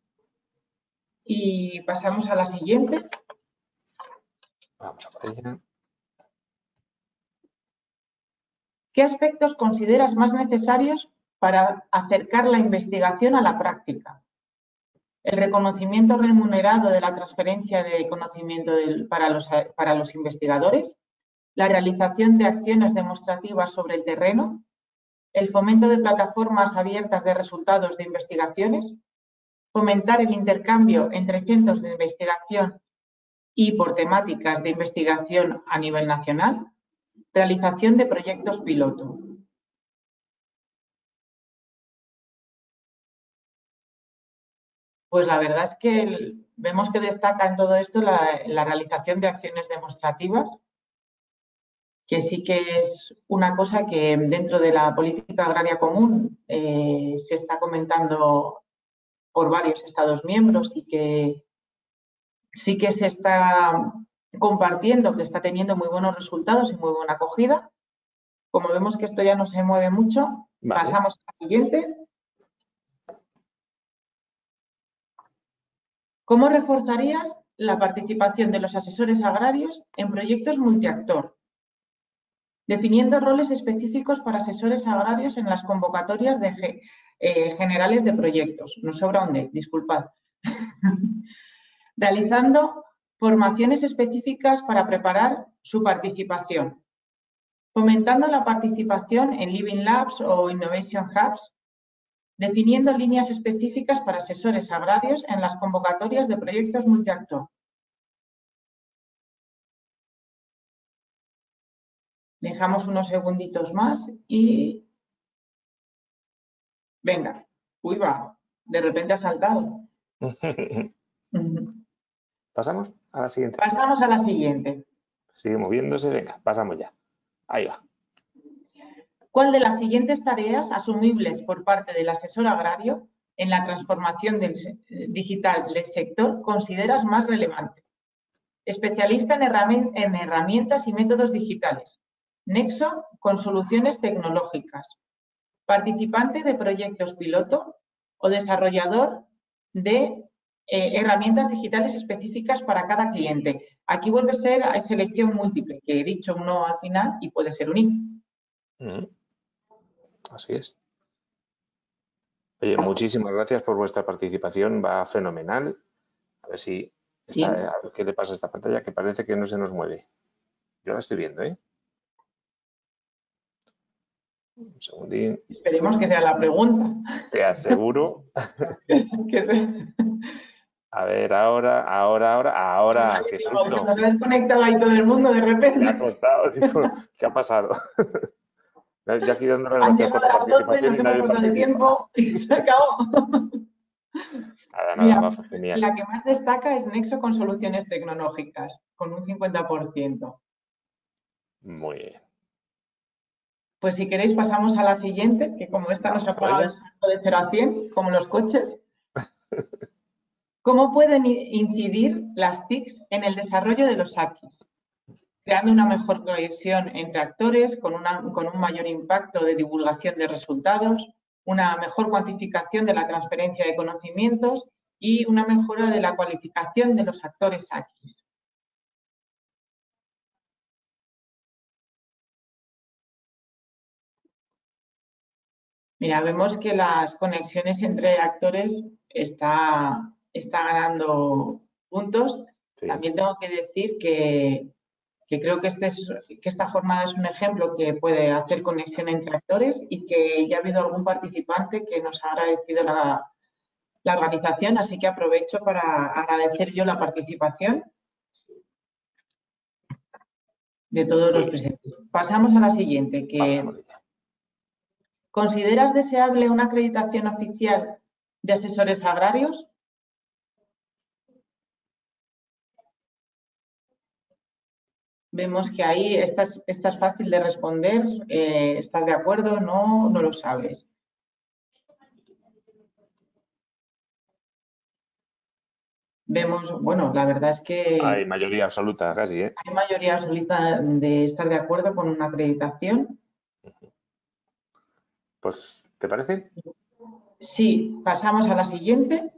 Y pasamos a la siguiente. Vamos a por ella. ¿Qué aspectos consideras más necesarios para acercar la investigación a la práctica? El reconocimiento remunerado de la transferencia de conocimiento para los investigadores, la realización de acciones demostrativas sobre el terreno, el fomento de plataformas abiertas de resultados de investigaciones, fomentar el intercambio entre centros de investigación y por temáticas de investigación a nivel nacional, realización de proyectos piloto. Pues la verdad es que vemos que destaca en todo esto la realización de acciones demostrativas, que sí que es una cosa que dentro de la política agraria común se está comentando por varios Estados miembros y que sí que se está compartiendo, que está teniendo muy buenos resultados y muy buena acogida. Como vemos que esto ya no se mueve mucho, vale. Pasamos a la siguiente. ¿Cómo reforzarías la participación de los asesores agrarios en proyectos multiactor? Definiendo roles específicos para asesores agrarios en las convocatorias generales de proyectos. Nos sobra un D, disculpad. Realizando formaciones específicas para preparar su participación. Fomentando la participación en Living Labs o Innovation Hubs. Definiendo líneas específicas para asesores agrarios en las convocatorias de proyectos multiactor. Dejamos unos segunditos más y... Venga. Uy, va. De repente ha saltado. ¿Pasamos a la siguiente? Pasamos a la siguiente. Sigue moviéndose. Venga, pasamos ya. Ahí va. ¿Cuál de las siguientes tareas asumibles por parte del asesor agrario en la transformación digital del sector consideras más relevante? Especialista en herramientas y métodos digitales. Nexo con soluciones tecnológicas. Participante de proyectos piloto. o desarrollador de herramientas digitales específicas para cada cliente. Aquí vuelve a ser selección múltiple, que he dicho un no al final y puede ser un I. Así es. Oye, muchísimas gracias por vuestra participación, va fenomenal. A ver si a ver qué le pasa a esta pantalla, que parece que no se nos mueve. Yo la estoy viendo, ¿eh? Un segundín. Esperemos que sea la pregunta. Te aseguro. A ver, ahora, qué susto. Se nos ha desconectado ahí todo el mundo de repente. Me ha costado, digo, ¿qué ha pasado? Yo aquí dando las gracias por la participación y nadie participa. Tiempo y se acabó. Nada, Mira, va genial. la que más destaca es Nexo con soluciones tecnológicas, con un 50%. Muy bien. Pues si queréis pasamos a la siguiente, que como esta nos ha pagado el salto de 0 a 100, como los coches. ¿Cómo pueden incidir las TICs en el desarrollo de los AQIs? Creando una mejor cohesión entre actores, con un mayor impacto de divulgación de resultados, una mejor cuantificación de la transferencia de conocimientos y una mejora de la cualificación de los actores AQIs. Mira, vemos que las conexiones entre actores está ganando puntos. Sí. También tengo que decir que creo que esta jornada es un ejemplo que puede hacer conexión entre actores y que ya ha habido algún participante que nos ha agradecido la organización, así que aprovecho para agradecer yo la participación de todos los presentes. Pasamos a la siguiente, que ¿consideras deseable una acreditación oficial de asesores agrarios? Vemos que ahí esta es fácil de responder. ¿Estás de acuerdo? No lo sabes. Vemos, bueno, la verdad es que... Hay mayoría absoluta casi, ¿eh? Hay mayoría absoluta de estar de acuerdo con una acreditación. Pues, ¿te parece? Sí, pasamos a la siguiente.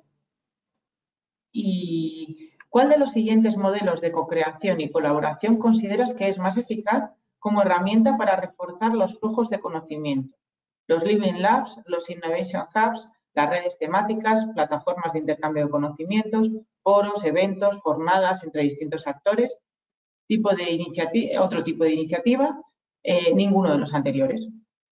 ¿Y cuál de los siguientes modelos de cocreación y colaboración consideras que es más eficaz como herramienta para reforzar los flujos de conocimiento? Los Living Labs, los Innovation Hubs, las redes temáticas, plataformas de intercambio de conocimientos, foros, eventos, jornadas entre distintos actores, otro tipo de iniciativa, ninguno de los anteriores.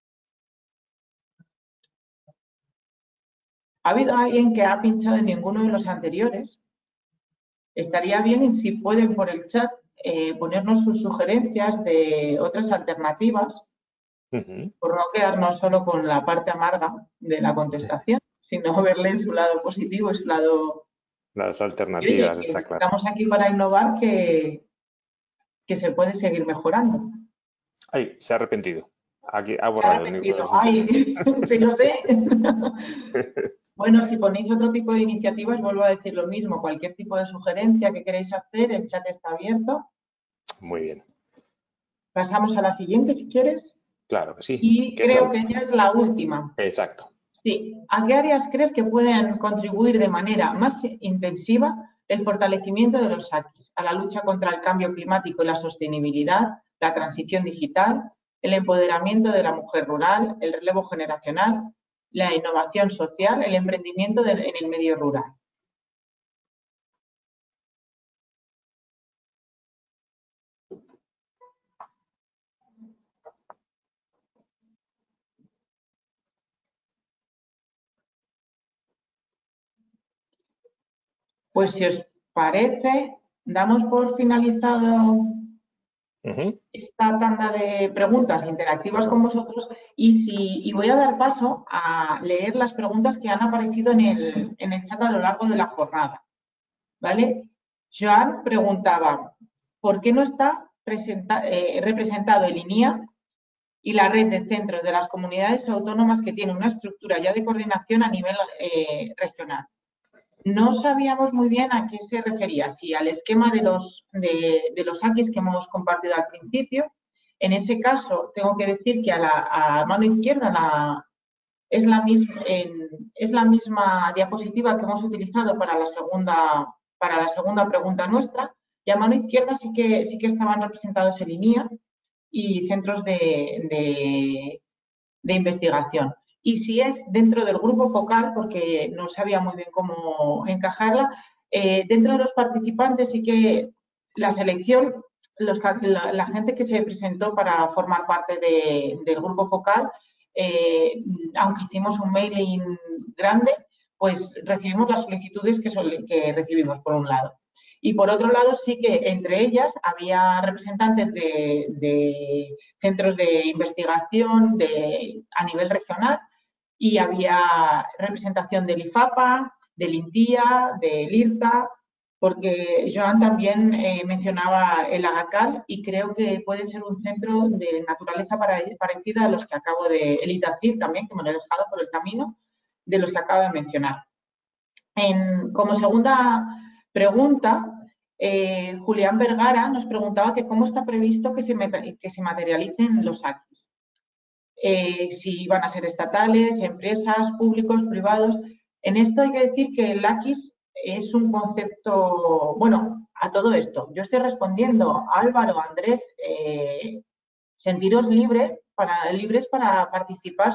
¿Ha habido alguien que ha pinchado en ninguno de los anteriores? Estaría bien si pueden por el chat ponernos sus sugerencias de otras alternativas, por no quedarnos solo con la parte amarga de la contestación, sino verle su lado positivo y su lado... Las alternativas, está claro. Estamos aquí para innovar, que se puede seguir mejorando. Ay, se ha arrepentido. Aquí ha borrado el libro de los sí lo sé. Bueno, si ponéis otro tipo de iniciativas, vuelvo a decir lo mismo. Cualquier tipo de sugerencia que queréis hacer, el chat está abierto. Muy bien. Pasamos a la siguiente, si quieres. Claro que sí. Y creo que ya es la última. Exacto. Sí. ¿A qué áreas crees que pueden contribuir de manera más intensiva el fortalecimiento de los AQIs a la lucha contra el cambio climático y la sostenibilidad, la transición digital, el empoderamiento de la mujer rural, el relevo generacional, la innovación social, el emprendimiento en el medio rural? Pues si os parece, damos por finalizado esta tanda de preguntas interactivas con vosotros y voy a dar paso a leer las preguntas que han aparecido en el chat a lo largo de la jornada. ¿Vale? Joan preguntaba, ¿por qué no está representado el INIA y la red de centros de las comunidades autónomas que tiene una estructura ya de coordinación a nivel regional? No sabíamos muy bien a qué se refería, si al esquema de los AQIs que hemos compartido al principio. En ese caso, tengo que decir que a mano izquierda, es la misma diapositiva que hemos utilizado para la segunda pregunta nuestra, y a mano izquierda sí que estaban representados el INIA y centros de investigación. Y si es dentro del grupo focal, porque no sabía muy bien cómo encajarla, dentro de los participantes sí que la selección, la gente que se presentó para formar parte del grupo focal, aunque hicimos un mailing grande, pues recibimos las solicitudes que recibimos por un lado. Y por otro lado, sí que entre ellas había representantes de centros de investigación a nivel regional y había representación del IFAPA, del INTIA, del IRTA, porque Joan también mencionaba el AGACAL y creo que puede ser un centro de naturaleza parecida a los que acabo el ITACID también, que me lo he dejado por el camino, de los que acabo de mencionar. Como segunda pregunta, Julián Vergara nos preguntaba que cómo está previsto que se materialicen los AQIS. Si van a ser estatales, empresas, públicos, privados. En esto hay que decir que el AQIS es un concepto, bueno, a todo esto. Yo estoy respondiendo, Álvaro, Andrés, sentiros libres para participar.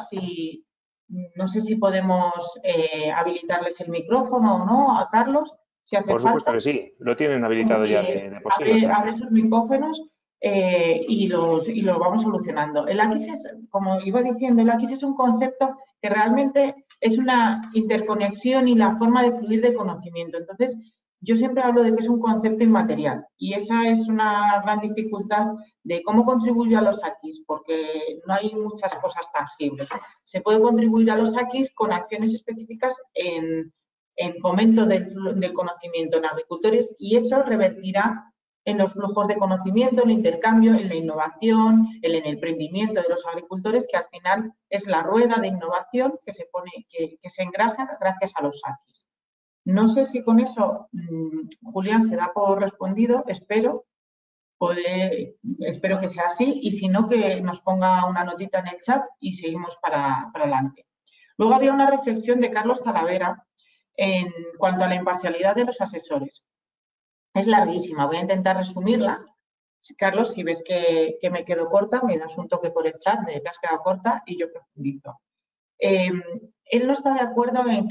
No sé si podemos habilitarles el micrófono o no a Carlos. Si hace por supuesto falta, que sí, lo tienen habilitado ya de por sí. Abre sus micrófonos y lo vamos solucionando. El AQIS es, como iba diciendo, el AQIS es un concepto que realmente es una interconexión y la forma de fluir de conocimiento. Entonces, yo siempre hablo de que es un concepto inmaterial y esa es una gran dificultad de cómo contribuye a los AQIS, porque no hay muchas cosas tangibles. Se puede contribuir a los AQIS con acciones específicas en fomento del conocimiento en agricultores y eso revertirá en los flujos de conocimiento, en el intercambio, en la innovación, en el emprendimiento de los agricultores, que al final es la rueda de innovación que se engrasa gracias a los AQIS. No sé si con eso, Julián, se da por respondido, espero que sea así, y si no, que nos ponga una notita en el chat y seguimos para adelante. Luego había una reflexión de Carlos Talavera en cuanto a la imparcialidad de los asesores. Es larguísima, voy a intentar resumirla. Carlos, si ves que me quedo corta, me das un toque por el chat de que has quedado corta y yo profundizo. Él no está de acuerdo en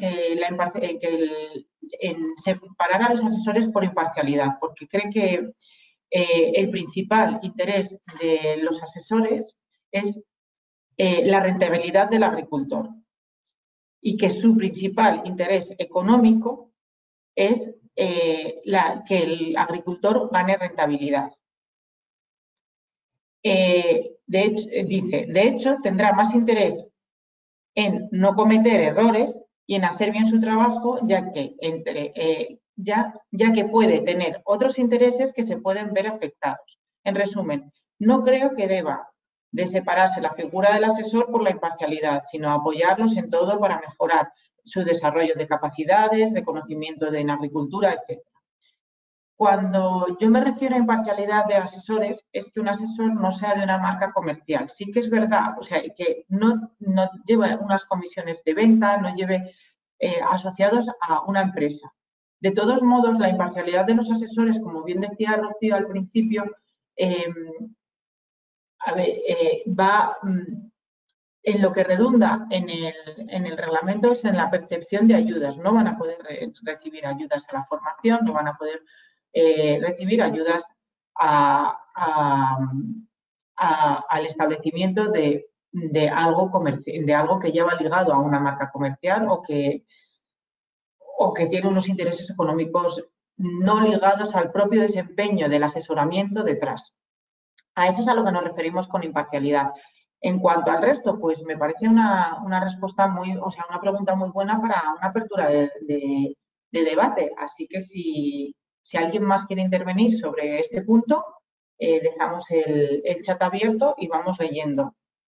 separar a los asesores por imparcialidad, porque cree que el principal interés de los asesores es la rentabilidad del agricultor y que su principal interés económico es que el agricultor gane rentabilidad. De hecho, tendrá más interés en no cometer errores y en hacer bien su trabajo, ya que puede tener otros intereses que se pueden ver afectados. En resumen, no creo que deba de separarse la figura del asesor por la imparcialidad, sino apoyarlos en todo para mejorar su desarrollo de capacidades, de conocimiento en agricultura, etc. Cuando yo me refiero a imparcialidad de asesores, es que un asesor no sea de una marca comercial. Sí que es verdad, o sea, que no lleve unas comisiones de venta, no lleve asociados a una empresa. De todos modos, la imparcialidad de los asesores, como bien decía Rocío al principio, va en lo que redunda en el reglamento es en la percepción de ayudas. No van a poder recibir ayudas a la formación, no van a poder recibir ayudas al establecimiento de algo que lleva ligado a una marca comercial o que tiene unos intereses económicos no ligados al propio desempeño del asesoramiento detrás. A eso es a lo que nos referimos con imparcialidad. En cuanto al resto, pues me parece una respuesta una pregunta muy buena para una apertura de debate. Así que si alguien más quiere intervenir sobre este punto, dejamos el chat abierto y vamos leyendo.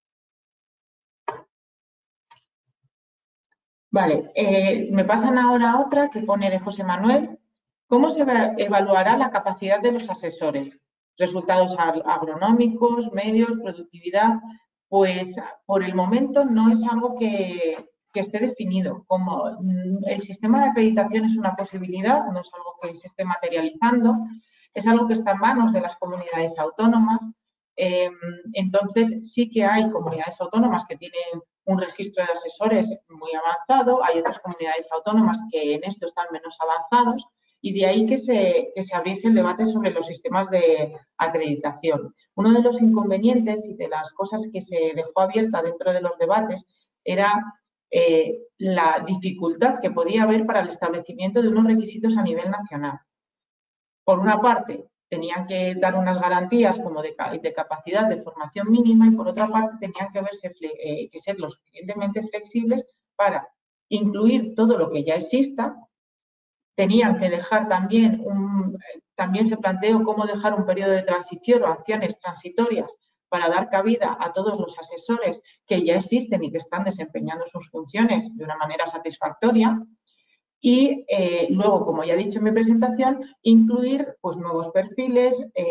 Vale, me pasan ahora otra que pone de José Manuel. ¿Cómo se evaluará la capacidad de los asesores? Resultados agronómicos, medios, productividad. Pues por el momento no es algo que esté definido. Como el sistema de acreditación es una posibilidad, no es algo que se esté materializando, es algo que está en manos de las comunidades autónomas. Entonces, sí que hay comunidades autónomas que tienen un registro de asesores muy avanzado, hay otras comunidades autónomas que en esto están menos avanzados, y de ahí que se abriese el debate sobre los sistemas de acreditación. Uno de los inconvenientes y de las cosas que se dejó abierta dentro de los debates era la dificultad que podía haber para el establecimiento de unos requisitos a nivel nacional. Por una parte, tenían que dar unas garantías como de capacidad de formación mínima, y por otra parte tenían que ser lo suficientemente flexibles para incluir todo lo que ya exista. Tenían que dejar también se planteó cómo dejar un periodo de transición o acciones transitorias para dar cabida a todos los asesores que ya existen y que están desempeñando sus funciones de una manera satisfactoria. Y luego, como ya he dicho en mi presentación, incluir pues, nuevos perfiles,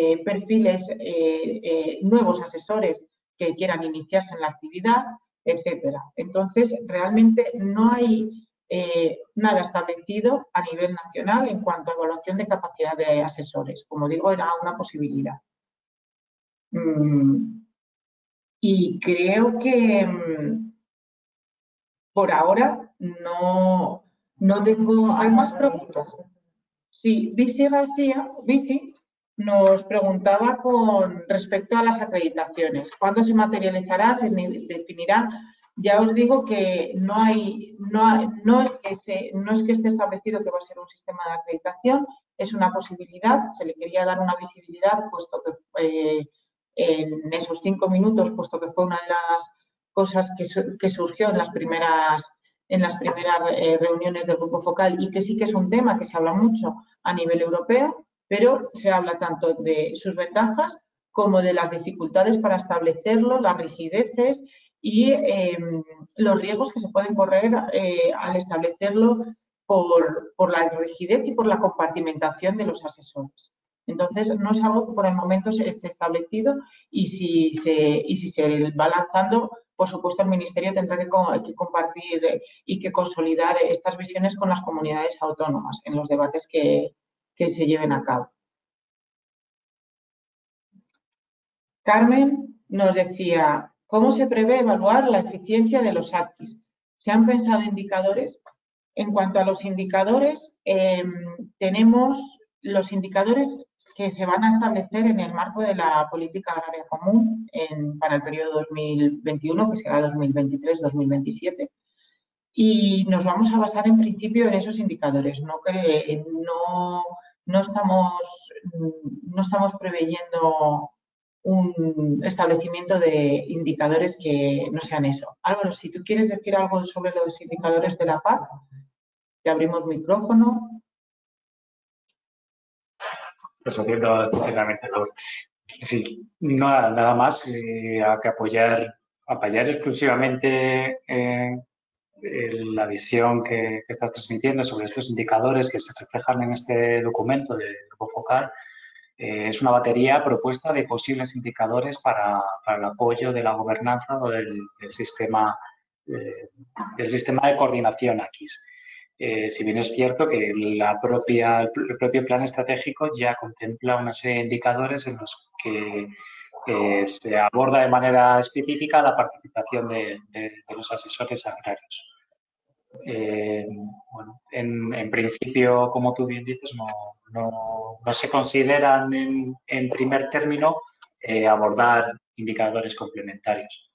nuevos asesores que quieran iniciarse en la actividad, etcétera. Entonces, realmente no hay nada establecido a nivel nacional en cuanto a evaluación de capacidad de asesores. Como digo, era una posibilidad. Y creo que por ahora no tengo... ¿Hay más preguntas? Sí, Bici García, nos preguntaba con respecto a las acreditaciones. ¿Cuándo se materializará? ¿Se definirá? Ya os digo que no es que esté establecido que va a ser un sistema de acreditación, es una posibilidad. Se le quería dar una visibilidad, puesto que en esos 5 minutos, puesto que fue una de las cosas que surgió en las primeras reuniones del grupo focal, y que sí que es un tema que se habla mucho a nivel europeo, pero se habla tanto de sus ventajas como de las dificultades para establecerlo, las rigideces y los riesgos que se pueden correr al establecerlo por la rigidez y por la compartimentación de los asesores. Entonces, no es algo que por el momento esté establecido, y si se va lanzando, por supuesto, el Ministerio tendrá que compartir y que consolidar estas visiones con las comunidades autónomas en los debates que se lleven a cabo. Carmen nos decía, ¿cómo se prevé evaluar la eficiencia de los ACTIS? ¿Se han pensado indicadores? En cuanto a los indicadores, tenemos los indicadores que se van a establecer en el marco de la Política Agraria Común para el periodo 2021, que será 2023-2027. Y nos vamos a basar en principio en esos indicadores. No estamos preveyendo un establecimiento de indicadores que no sean eso. Álvaro, si tú quieres decir algo sobre los indicadores de la PAC, te abrimos micrófono. Pues entiendo estupendamente, Laura. Sí, nada más que apoyar exclusivamente la visión que estás transmitiendo sobre estos indicadores que se reflejan en este documento del Grupo Focal. Es una batería propuesta de posibles indicadores para el apoyo de la gobernanza o del sistema de coordinación AQUIS. Si bien es cierto que el propio plan estratégico ya contempla una serie de indicadores en los que se aborda de manera específica la participación de los asesores agrarios. Bueno, en principio, como tú bien dices, no se consideran en primer término abordar indicadores complementarios.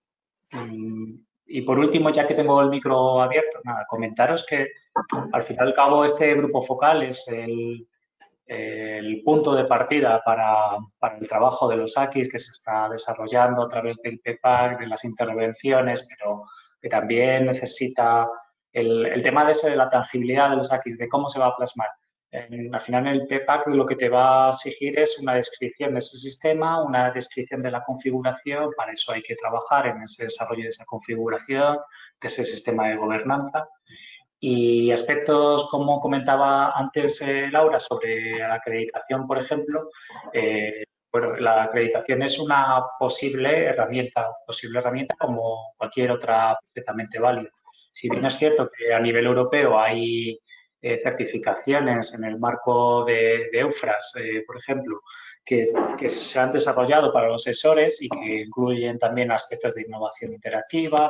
Y por último, ya que tengo el micro abierto, nada, comentaros que al fin y al cabo este grupo focal es el punto de partida para el trabajo de los AQUIS que se está desarrollando a través del PEPAC, de las intervenciones, pero que también necesita el tema de la tangibilidad de los AQUIS, de cómo se va a plasmar. Al final, en el PEPAC lo que te va a exigir es una descripción de ese sistema, una descripción de la configuración. Para eso hay que trabajar en ese desarrollo de esa configuración, de ese sistema de gobernanza. Y aspectos, como comentaba antes Laura, sobre la acreditación, por ejemplo, bueno, la acreditación es una posible herramienta como cualquier otra perfectamente válida. Si bien es cierto que a nivel europeo hay certificaciones en el marco de EUFRAS, por ejemplo, que se han desarrollado para los asesores y que incluyen también aspectos de innovación interactiva,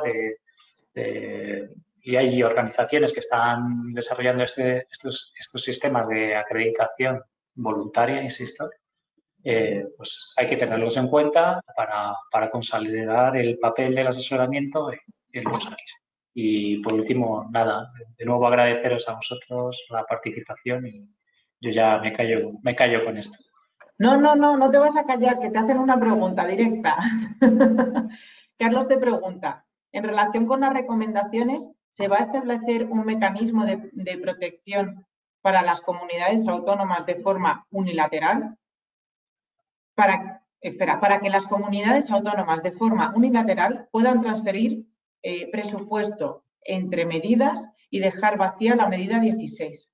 y hay organizaciones que están desarrollando estos sistemas de acreditación voluntaria, insisto, pues hay que tenerlos en cuenta para consolidar el papel del asesoramiento en los AQUIS. Y por último, nada, de nuevo agradeceros a vosotros la participación y yo ya me callo con esto. No te vas a callar, que te hacen una pregunta directa. Carlos te pregunta, en relación con las recomendaciones, ¿se va a establecer un mecanismo de protección para las comunidades autónomas de forma unilateral? Para que las comunidades autónomas de forma unilateral puedan transferir presupuesto entre medidas y dejar vacía la medida 16.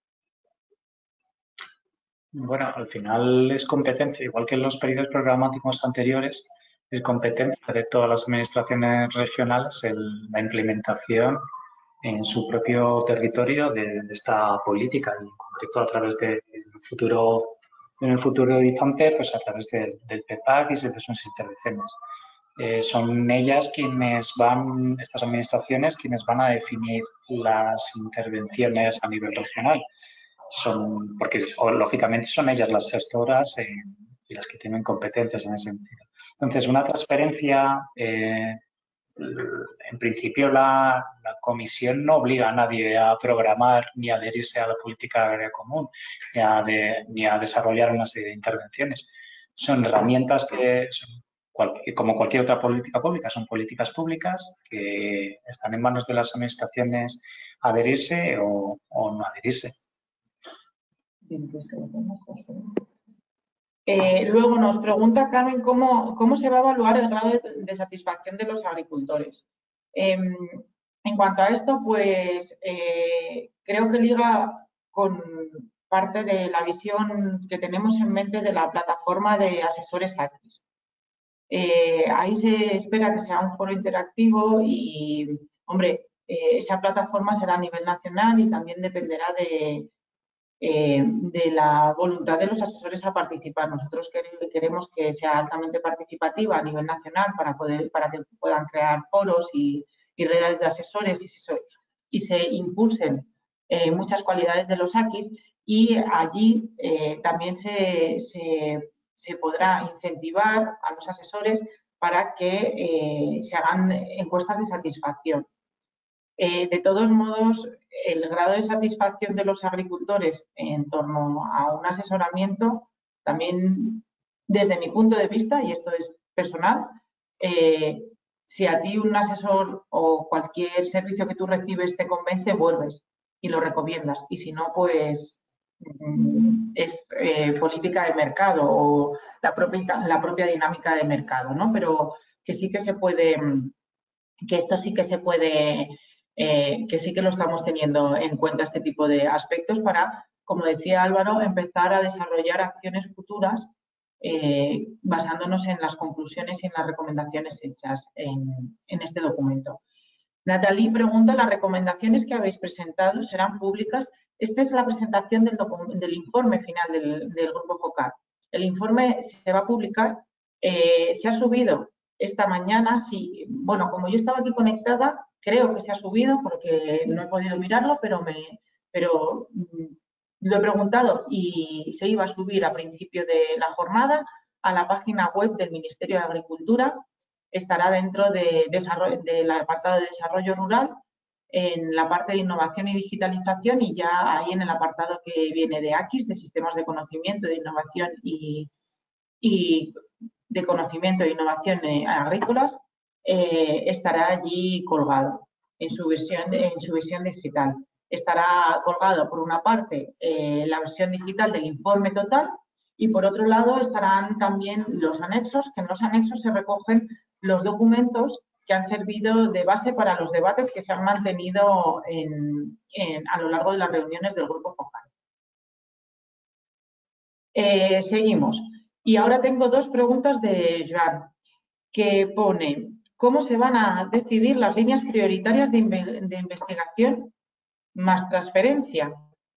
Bueno, al final es competencia, igual que en los periodos programáticos anteriores, es competencia de todas las administraciones regionales la implementación en su propio territorio de esta política, y en concreto a través en el futuro horizonte, pues a través del PEPAC y de sus intervenciones. Son ellas estas administraciones, quienes van a definir las intervenciones a nivel regional. Porque lógicamente son ellas las gestoras y las que tienen competencias en ese sentido. Entonces, una transferencia, en principio la comisión no obliga a nadie a programar ni a adherirse a la política agraria común, ni a desarrollar una serie de intervenciones. Son herramientas que, como cualquier otra política pública, son políticas públicas que están en manos de las administraciones adherirse o no adherirse. Luego nos pregunta Carmen cómo se va a evaluar el grado de satisfacción de los agricultores. En cuanto a esto, pues creo que liga con parte de la visión que tenemos en mente de la plataforma de asesores AQUIS. Ahí se espera que sea un foro interactivo y, hombre, esa plataforma será a nivel nacional y también dependerá de la voluntad de los asesores a participar. Nosotros queremos que sea altamente participativa a nivel nacional para que puedan crear foros y redes de asesores y se impulsen muchas cualidades de los AQUIS, y allí también se podrá incentivar a los asesores para que se hagan encuestas de satisfacción. De todos modos, el grado de satisfacción de los agricultores en torno a un asesoramiento, también desde mi punto de vista, y esto es personal, si a ti un asesor o cualquier servicio que tú recibes te convence, vuelves y lo recomiendas. Y si no, pues es política de mercado o la propia dinámica de mercado, ¿no? Pero que sí que se puede, que esto sí que se puede, que sí que lo estamos teniendo en cuenta, este tipo de aspectos, para, como decía Álvaro, empezar a desarrollar acciones futuras basándonos en las conclusiones y en las recomendaciones hechas en este documento. Natalie pregunta, ¿las recomendaciones que habéis presentado serán públicas? Esta es la presentación del informe final del grupo focal. El informe se va a publicar, se ha subido esta mañana. Sí, bueno, como yo estaba aquí conectada, creo que se ha subido porque no he podido mirarlo, pero lo he preguntado y se iba a subir a principio de la jornada a la página web del Ministerio de Agricultura. Estará dentro del apartado de desarrollo rural, en la parte de innovación y digitalización, y ya ahí en el apartado que viene de AQUIS, de sistemas de conocimiento, de innovación y de conocimiento e innovación agrícolas, estará allí colgado en su versión digital. Estará colgado, por una parte, la versión digital del informe total, y por otro lado estarán también los anexos, que en los anexos se recogen los documentos que han servido de base para los debates que se han mantenido a lo largo de las reuniones del grupo focal. Seguimos. Y ahora tengo dos preguntas de Joan, que pone, ¿cómo se van a decidir las líneas prioritarias de investigación más transferencia?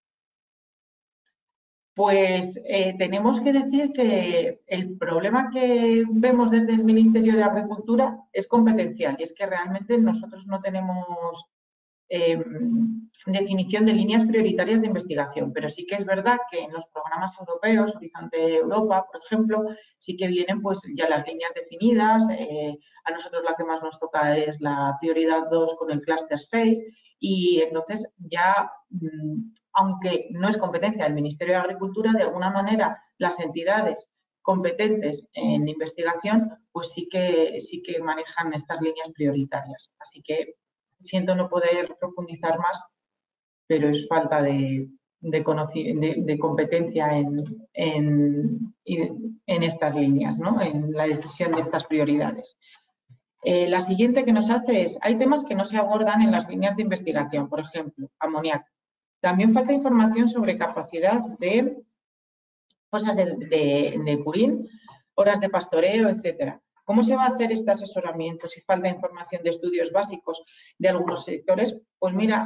Pues tenemos que decir que el problema que vemos desde el Ministerio de Agricultura es competencial, y es que realmente nosotros no tenemos definición de líneas prioritarias de investigación, pero sí que es verdad que en los programas europeos, Horizonte Europa, por ejemplo, sí que vienen pues ya las líneas definidas. A nosotros la que más nos toca es la prioridad 2 con el clúster 6, y entonces ya, aunque no es competencia del Ministerio de Agricultura, de alguna manera las entidades competentes en investigación pues sí que manejan estas líneas prioritarias. Así que siento no poder profundizar más, pero es falta de competencia en estas líneas, ¿no? En la decisión de estas prioridades. La siguiente que nos hace es, hay temas que no se abordan en las líneas de investigación, por ejemplo, amoníaco. También falta información sobre capacidad de cosas de purín, horas de pastoreo, etcétera. ¿Cómo se va a hacer este asesoramiento si falta información de estudios básicos de algunos sectores? Pues mira,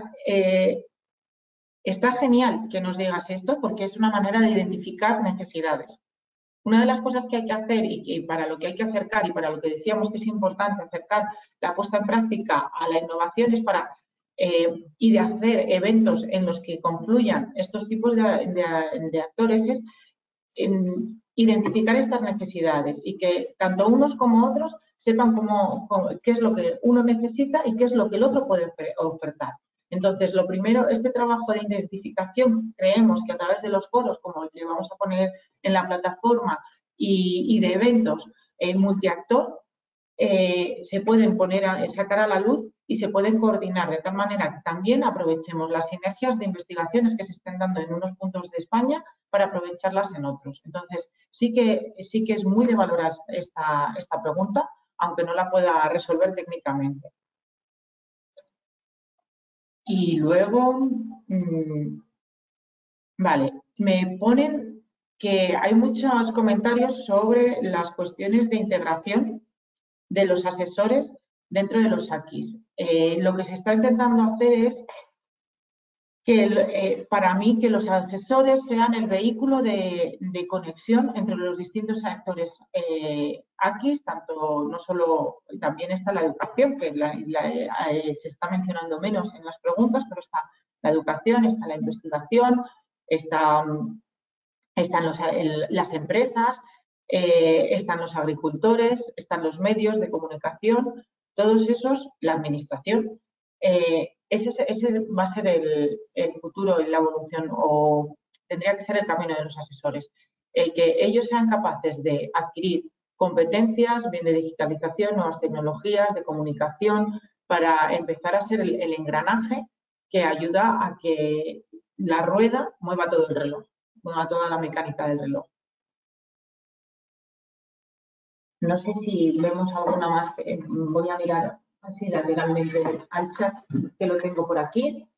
está genial que nos digas esto porque es una manera de identificar necesidades. Una de las cosas que hay que hacer y para lo que hay que acercar y para lo que decíamos que es importante acercar la puesta en práctica a la innovación es para y de hacer eventos en los que confluyan estos tipos de actores es identificar estas necesidades y que tanto unos como otros sepan qué es lo que uno necesita y qué es lo que el otro puede ofertar. Entonces, lo primero, este trabajo de identificación, creemos que a través de los foros, como el que vamos a poner en la plataforma, y de eventos multiactor, se pueden sacar a la luz y se pueden coordinar de tal manera que también aprovechemos las sinergias de investigaciones que se estén dando en unos puntos de España para aprovecharlas en otros. Entonces, sí que es muy de valorar esta pregunta, aunque no la pueda resolver técnicamente. Y luego, vale, me ponen que hay muchos comentarios sobre las cuestiones de integración de los asesores dentro de los AQIS. Lo que se está intentando hacer es que para mí que los asesores sean el vehículo de conexión entre los distintos actores AQIS, tanto no solo, también está la educación, que se está mencionando menos en las preguntas, pero está la educación, está la investigación, están las empresas, están los agricultores, están los medios de comunicación, todos esos, la administración. Ese va a ser el futuro en la evolución, o tendría que ser el camino de los asesores. El que ellos sean capaces de adquirir competencias, bien de digitalización, nuevas tecnologías, de comunicación, para empezar a ser el engranaje que ayuda a que la rueda mueva todo el reloj, mueva toda la mecánica del reloj. No sé si vemos alguna más. Voy a mirar así lateralmente al chat, que lo tengo por aquí.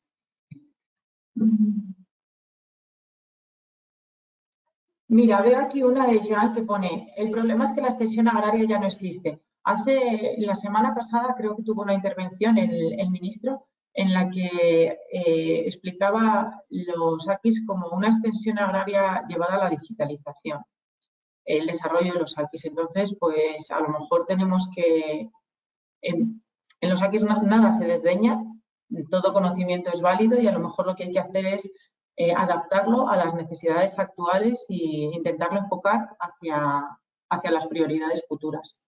Mira, veo aquí una de Joan que pone, el problema es que la cesión agraria ya no existe. La semana pasada creo que tuvo una intervención el ministro en la que explicaba los AQIS como una extensión agraria llevada a la digitalización, el desarrollo de los AQIS. Entonces, pues a lo mejor tenemos que, en los AQIS nada se desdeña, todo conocimiento es válido y a lo mejor lo que hay que hacer es adaptarlo a las necesidades actuales e intentarlo enfocar hacia las prioridades futuras.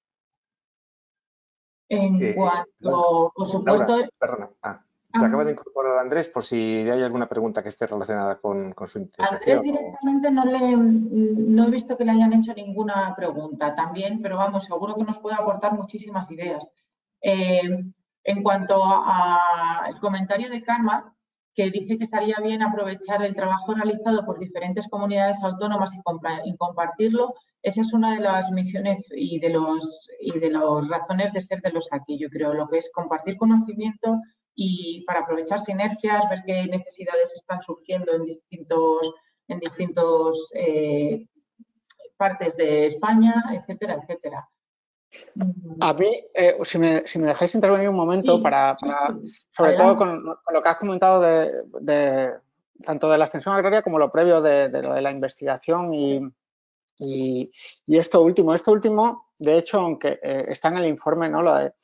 En cuanto, por supuesto... Laura, perdona. Se acaba de incorporar Andrés, por si hay alguna pregunta que esté relacionada con su intervención. Andrés directamente no he visto que le hayan hecho ninguna pregunta también, pero vamos, seguro que nos puede aportar muchísimas ideas. En cuanto al comentario de Karma, que dice que estaría bien aprovechar el trabajo realizado por diferentes comunidades autónomas y compartirlo, esa es una de las misiones y de las razones de ser de los AQIS, yo creo, lo que es compartir conocimiento y para aprovechar sinergias, ver qué necesidades están surgiendo en distintos partes de España, etcétera, etcétera. A mí, si me dejáis intervenir un momento Sí, para sobre todo con lo que has comentado de tanto de la extensión agraria como lo previo de lo de la investigación y esto último, de hecho, aunque está en el informe, ¿no? Lo de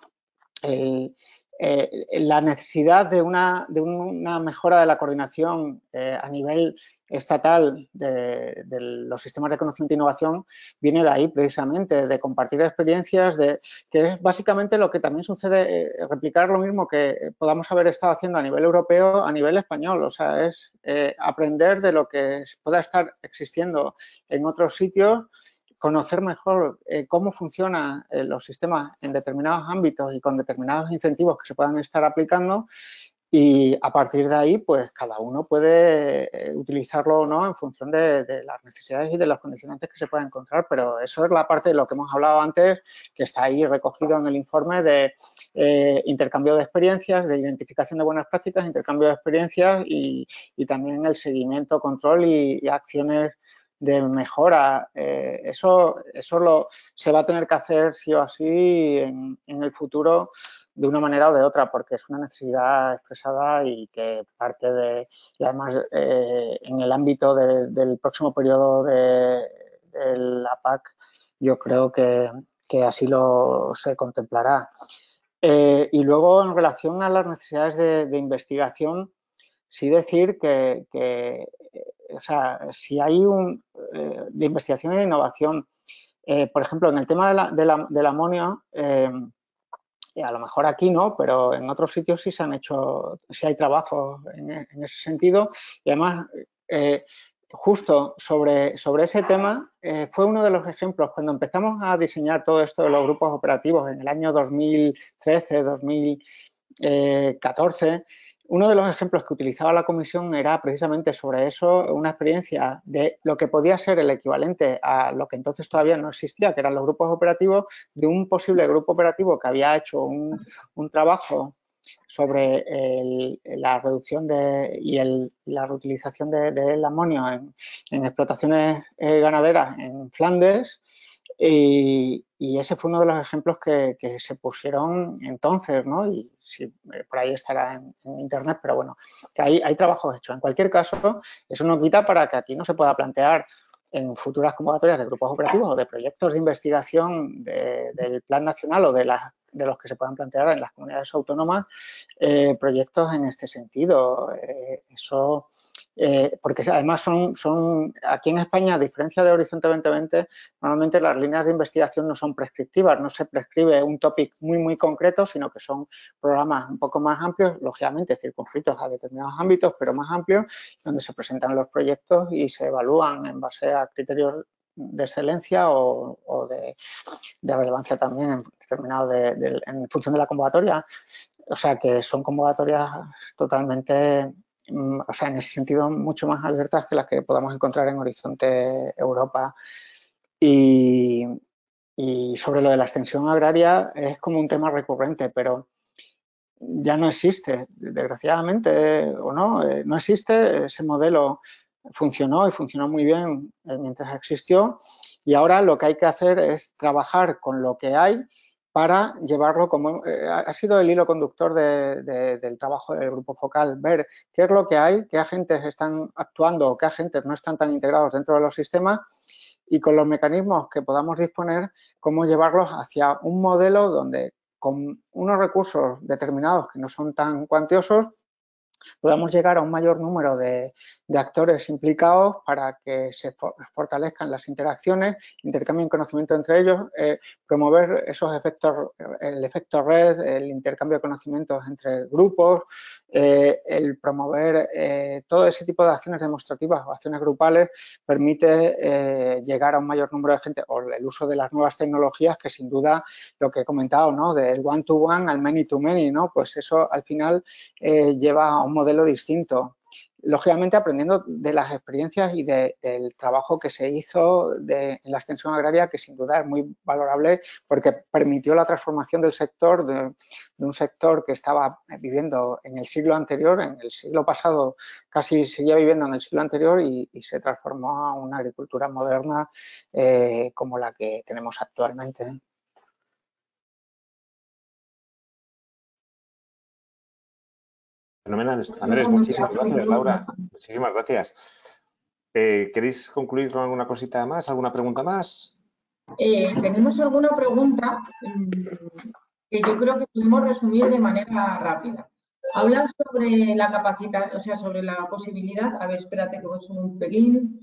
la necesidad de una mejora de la coordinación a nivel estatal de los sistemas de conocimiento e innovación viene de ahí precisamente, de compartir experiencias, que es básicamente lo que también sucede, replicar lo mismo que podamos haber estado haciendo a nivel europeo, a nivel español, o sea, es aprender de lo que pueda estar existiendo en otros sitios, conocer mejor cómo funcionan los sistemas en determinados ámbitos y con determinados incentivos que se puedan estar aplicando y a partir de ahí, pues cada uno puede utilizarlo o no en función de las necesidades y de los condicionantes que se puedan encontrar, pero eso es la parte de lo que hemos hablado antes, que está ahí recogido en el informe de intercambio de experiencias, de identificación de buenas prácticas, intercambio de experiencias y también el seguimiento, control y acciones de mejora. Eso se va a tener que hacer sí o sí en el futuro de una manera o de otra, porque es una necesidad expresada y que parte de, y además en el ámbito del próximo periodo de la PAC, yo creo que así se contemplará. Y luego, en relación a las necesidades de investigación, sí decir que o sea, si hay de investigación e innovación, por ejemplo, en el tema del amonio, a lo mejor aquí no, pero en otros sitios sí sí hay trabajos en ese sentido y además justo sobre ese tema fue uno de los ejemplos cuando empezamos a diseñar todo esto de los grupos operativos en el año 2013, 2014. Uno de los ejemplos que utilizaba la comisión era precisamente sobre eso, una experiencia de lo que podía ser el equivalente a lo que entonces todavía no existía, que eran los grupos operativos, de un posible grupo operativo que había hecho un trabajo sobre la reducción y la reutilización del amonio en explotaciones ganaderas en Flandes. Y ese fue uno de los ejemplos que se pusieron entonces, ¿no? Y sí, por ahí estará en internet, pero bueno, que hay trabajos hechos. En cualquier caso, eso no quita para que aquí no se pueda plantear en futuras convocatorias de grupos operativos o de proyectos de investigación del Plan Nacional o de los que se puedan plantear en las comunidades autónomas, proyectos en este sentido. Eso... porque además son aquí en España, a diferencia de Horizonte 2020, normalmente las líneas de investigación no son prescriptivas, no se prescribe un topic muy concreto, sino que son programas un poco más amplios, lógicamente circunscritos a determinados ámbitos, pero más amplios, donde se presentan los proyectos y se evalúan en base a criterios de excelencia o de relevancia también en función de la convocatoria. O sea, que son convocatorias totalmente... O sea, en ese sentido, mucho más abiertas que las que podamos encontrar en Horizonte Europa. Y sobre lo de la extensión agraria es como un tema recurrente, pero ya no existe, desgraciadamente o no, no existe. Ese modelo funcionó y funcionó muy bien mientras existió y ahora lo que hay que hacer es trabajar con lo que hay para llevarlo como ha sido el hilo conductor del trabajo del grupo focal, ver qué es lo que hay, qué agentes están actuando o qué agentes no están tan integrados dentro de los sistemas y con los mecanismos que podamos disponer, cómo llevarlos hacia un modelo donde con unos recursos determinados que no son tan cuantiosos podamos llegar a un mayor número de actores implicados para que se fortalezcan las interacciones, intercambien conocimiento entre ellos, promover esos efectos, el efecto red, el intercambio de conocimientos entre grupos, el promover todo ese tipo de acciones demostrativas o acciones grupales permite llegar a un mayor número de gente o el uso de las nuevas tecnologías que sin duda lo que he comentado, ¿no? Del one-to-one al many-to-many, ¿no? Pues eso al final lleva a un modelo distinto lógicamente aprendiendo de las experiencias y del trabajo que se hizo en la extensión agraria, que sin duda es muy valorable porque permitió la transformación del sector, de un sector que estaba viviendo en el siglo anterior, en el siglo pasado casi seguía viviendo en el siglo anterior y se transformó a una agricultura moderna como la que tenemos actualmente. Fenomenal. Andrés, muchísimas gracias. Laura, muchísimas gracias. ¿Queréis concluir con alguna cosita más, alguna pregunta más? Tenemos alguna pregunta que yo creo que podemos resumir de manera rápida. Hablan sobre la capacidad, o sea, sobre la posibilidad, a ver, espérate que voy a subir un pelín,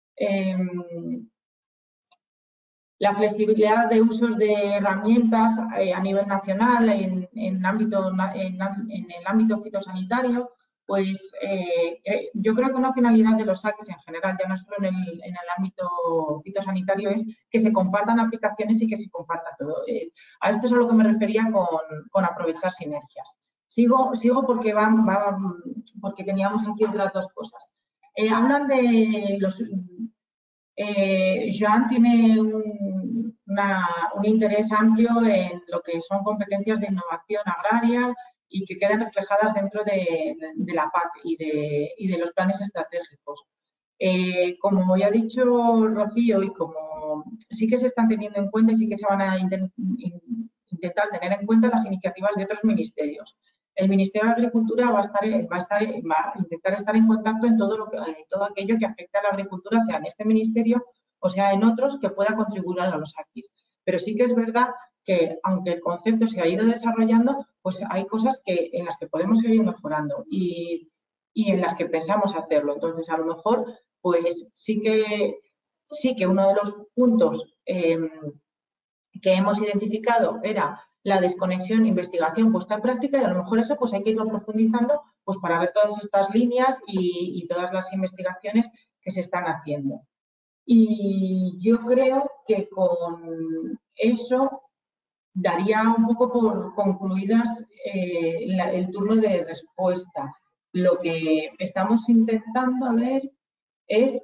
la flexibilidad de usos de herramientas a nivel nacional en el ámbito fitosanitario, pues yo creo que una finalidad de los SACs en general, ya no solo en el ámbito fitosanitario, es que se compartan aplicaciones y que se comparta todo. A esto es a lo que me refería con aprovechar sinergias. Sigo porque porque teníamos aquí otras dos cosas. Hablan de los... Joan tiene un interés amplio en lo que son competencias de innovación agraria y que quedan reflejadas dentro de la PAC y de los planes estratégicos. Como ya ha dicho Rocío, y como sí que se están teniendo en cuenta y sí que se van a intentar tener en cuenta las iniciativas de otros ministerios. El Ministerio de Agricultura va a intentar estar en contacto en todo aquello que afecta a la agricultura, sea en este ministerio o sea en otros, que pueda contribuir a los AQIS. Pero sí que es verdad que, aunque el concepto se ha ido desarrollando, pues hay cosas en las que podemos seguir mejorando y en las que pensamos hacerlo. Entonces, a lo mejor, pues sí que uno de los puntos que hemos identificado era la desconexión, investigación, puesta en práctica, y a lo mejor eso pues hay que irlo profundizando pues para ver todas estas líneas y todas las investigaciones que se están haciendo. Y yo creo que con eso daría un poco por concluidas el turno de respuesta. Lo que estamos intentando a ver es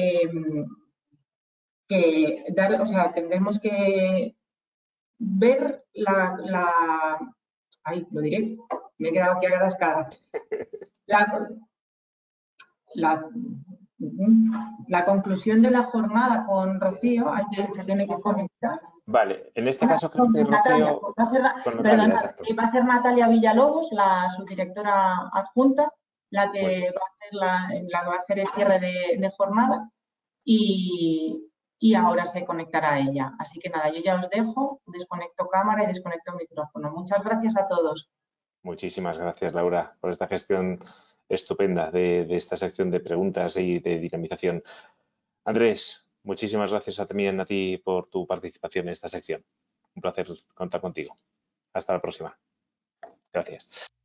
tendremos que ver ahí lo diré, me he quedado aquí atascada. La conclusión de la jornada con Rocío, se tiene que conectar. Vale, en este caso creo que Rocío... Va a ser Natalia Villalobos, la subdirectora adjunta, la que va a hacer el cierre de jornada y ahora se conectará ella. Así que nada, yo ya os dejo, desconecto cámara y desconecto micrófono. Muchas gracias a todos. Muchísimas gracias, Laura, por esta gestión estupenda de esta sección de preguntas y de dinamización. Andrés, muchísimas gracias también a ti por tu participación en esta sección. Un placer contar contigo. Hasta la próxima. Gracias.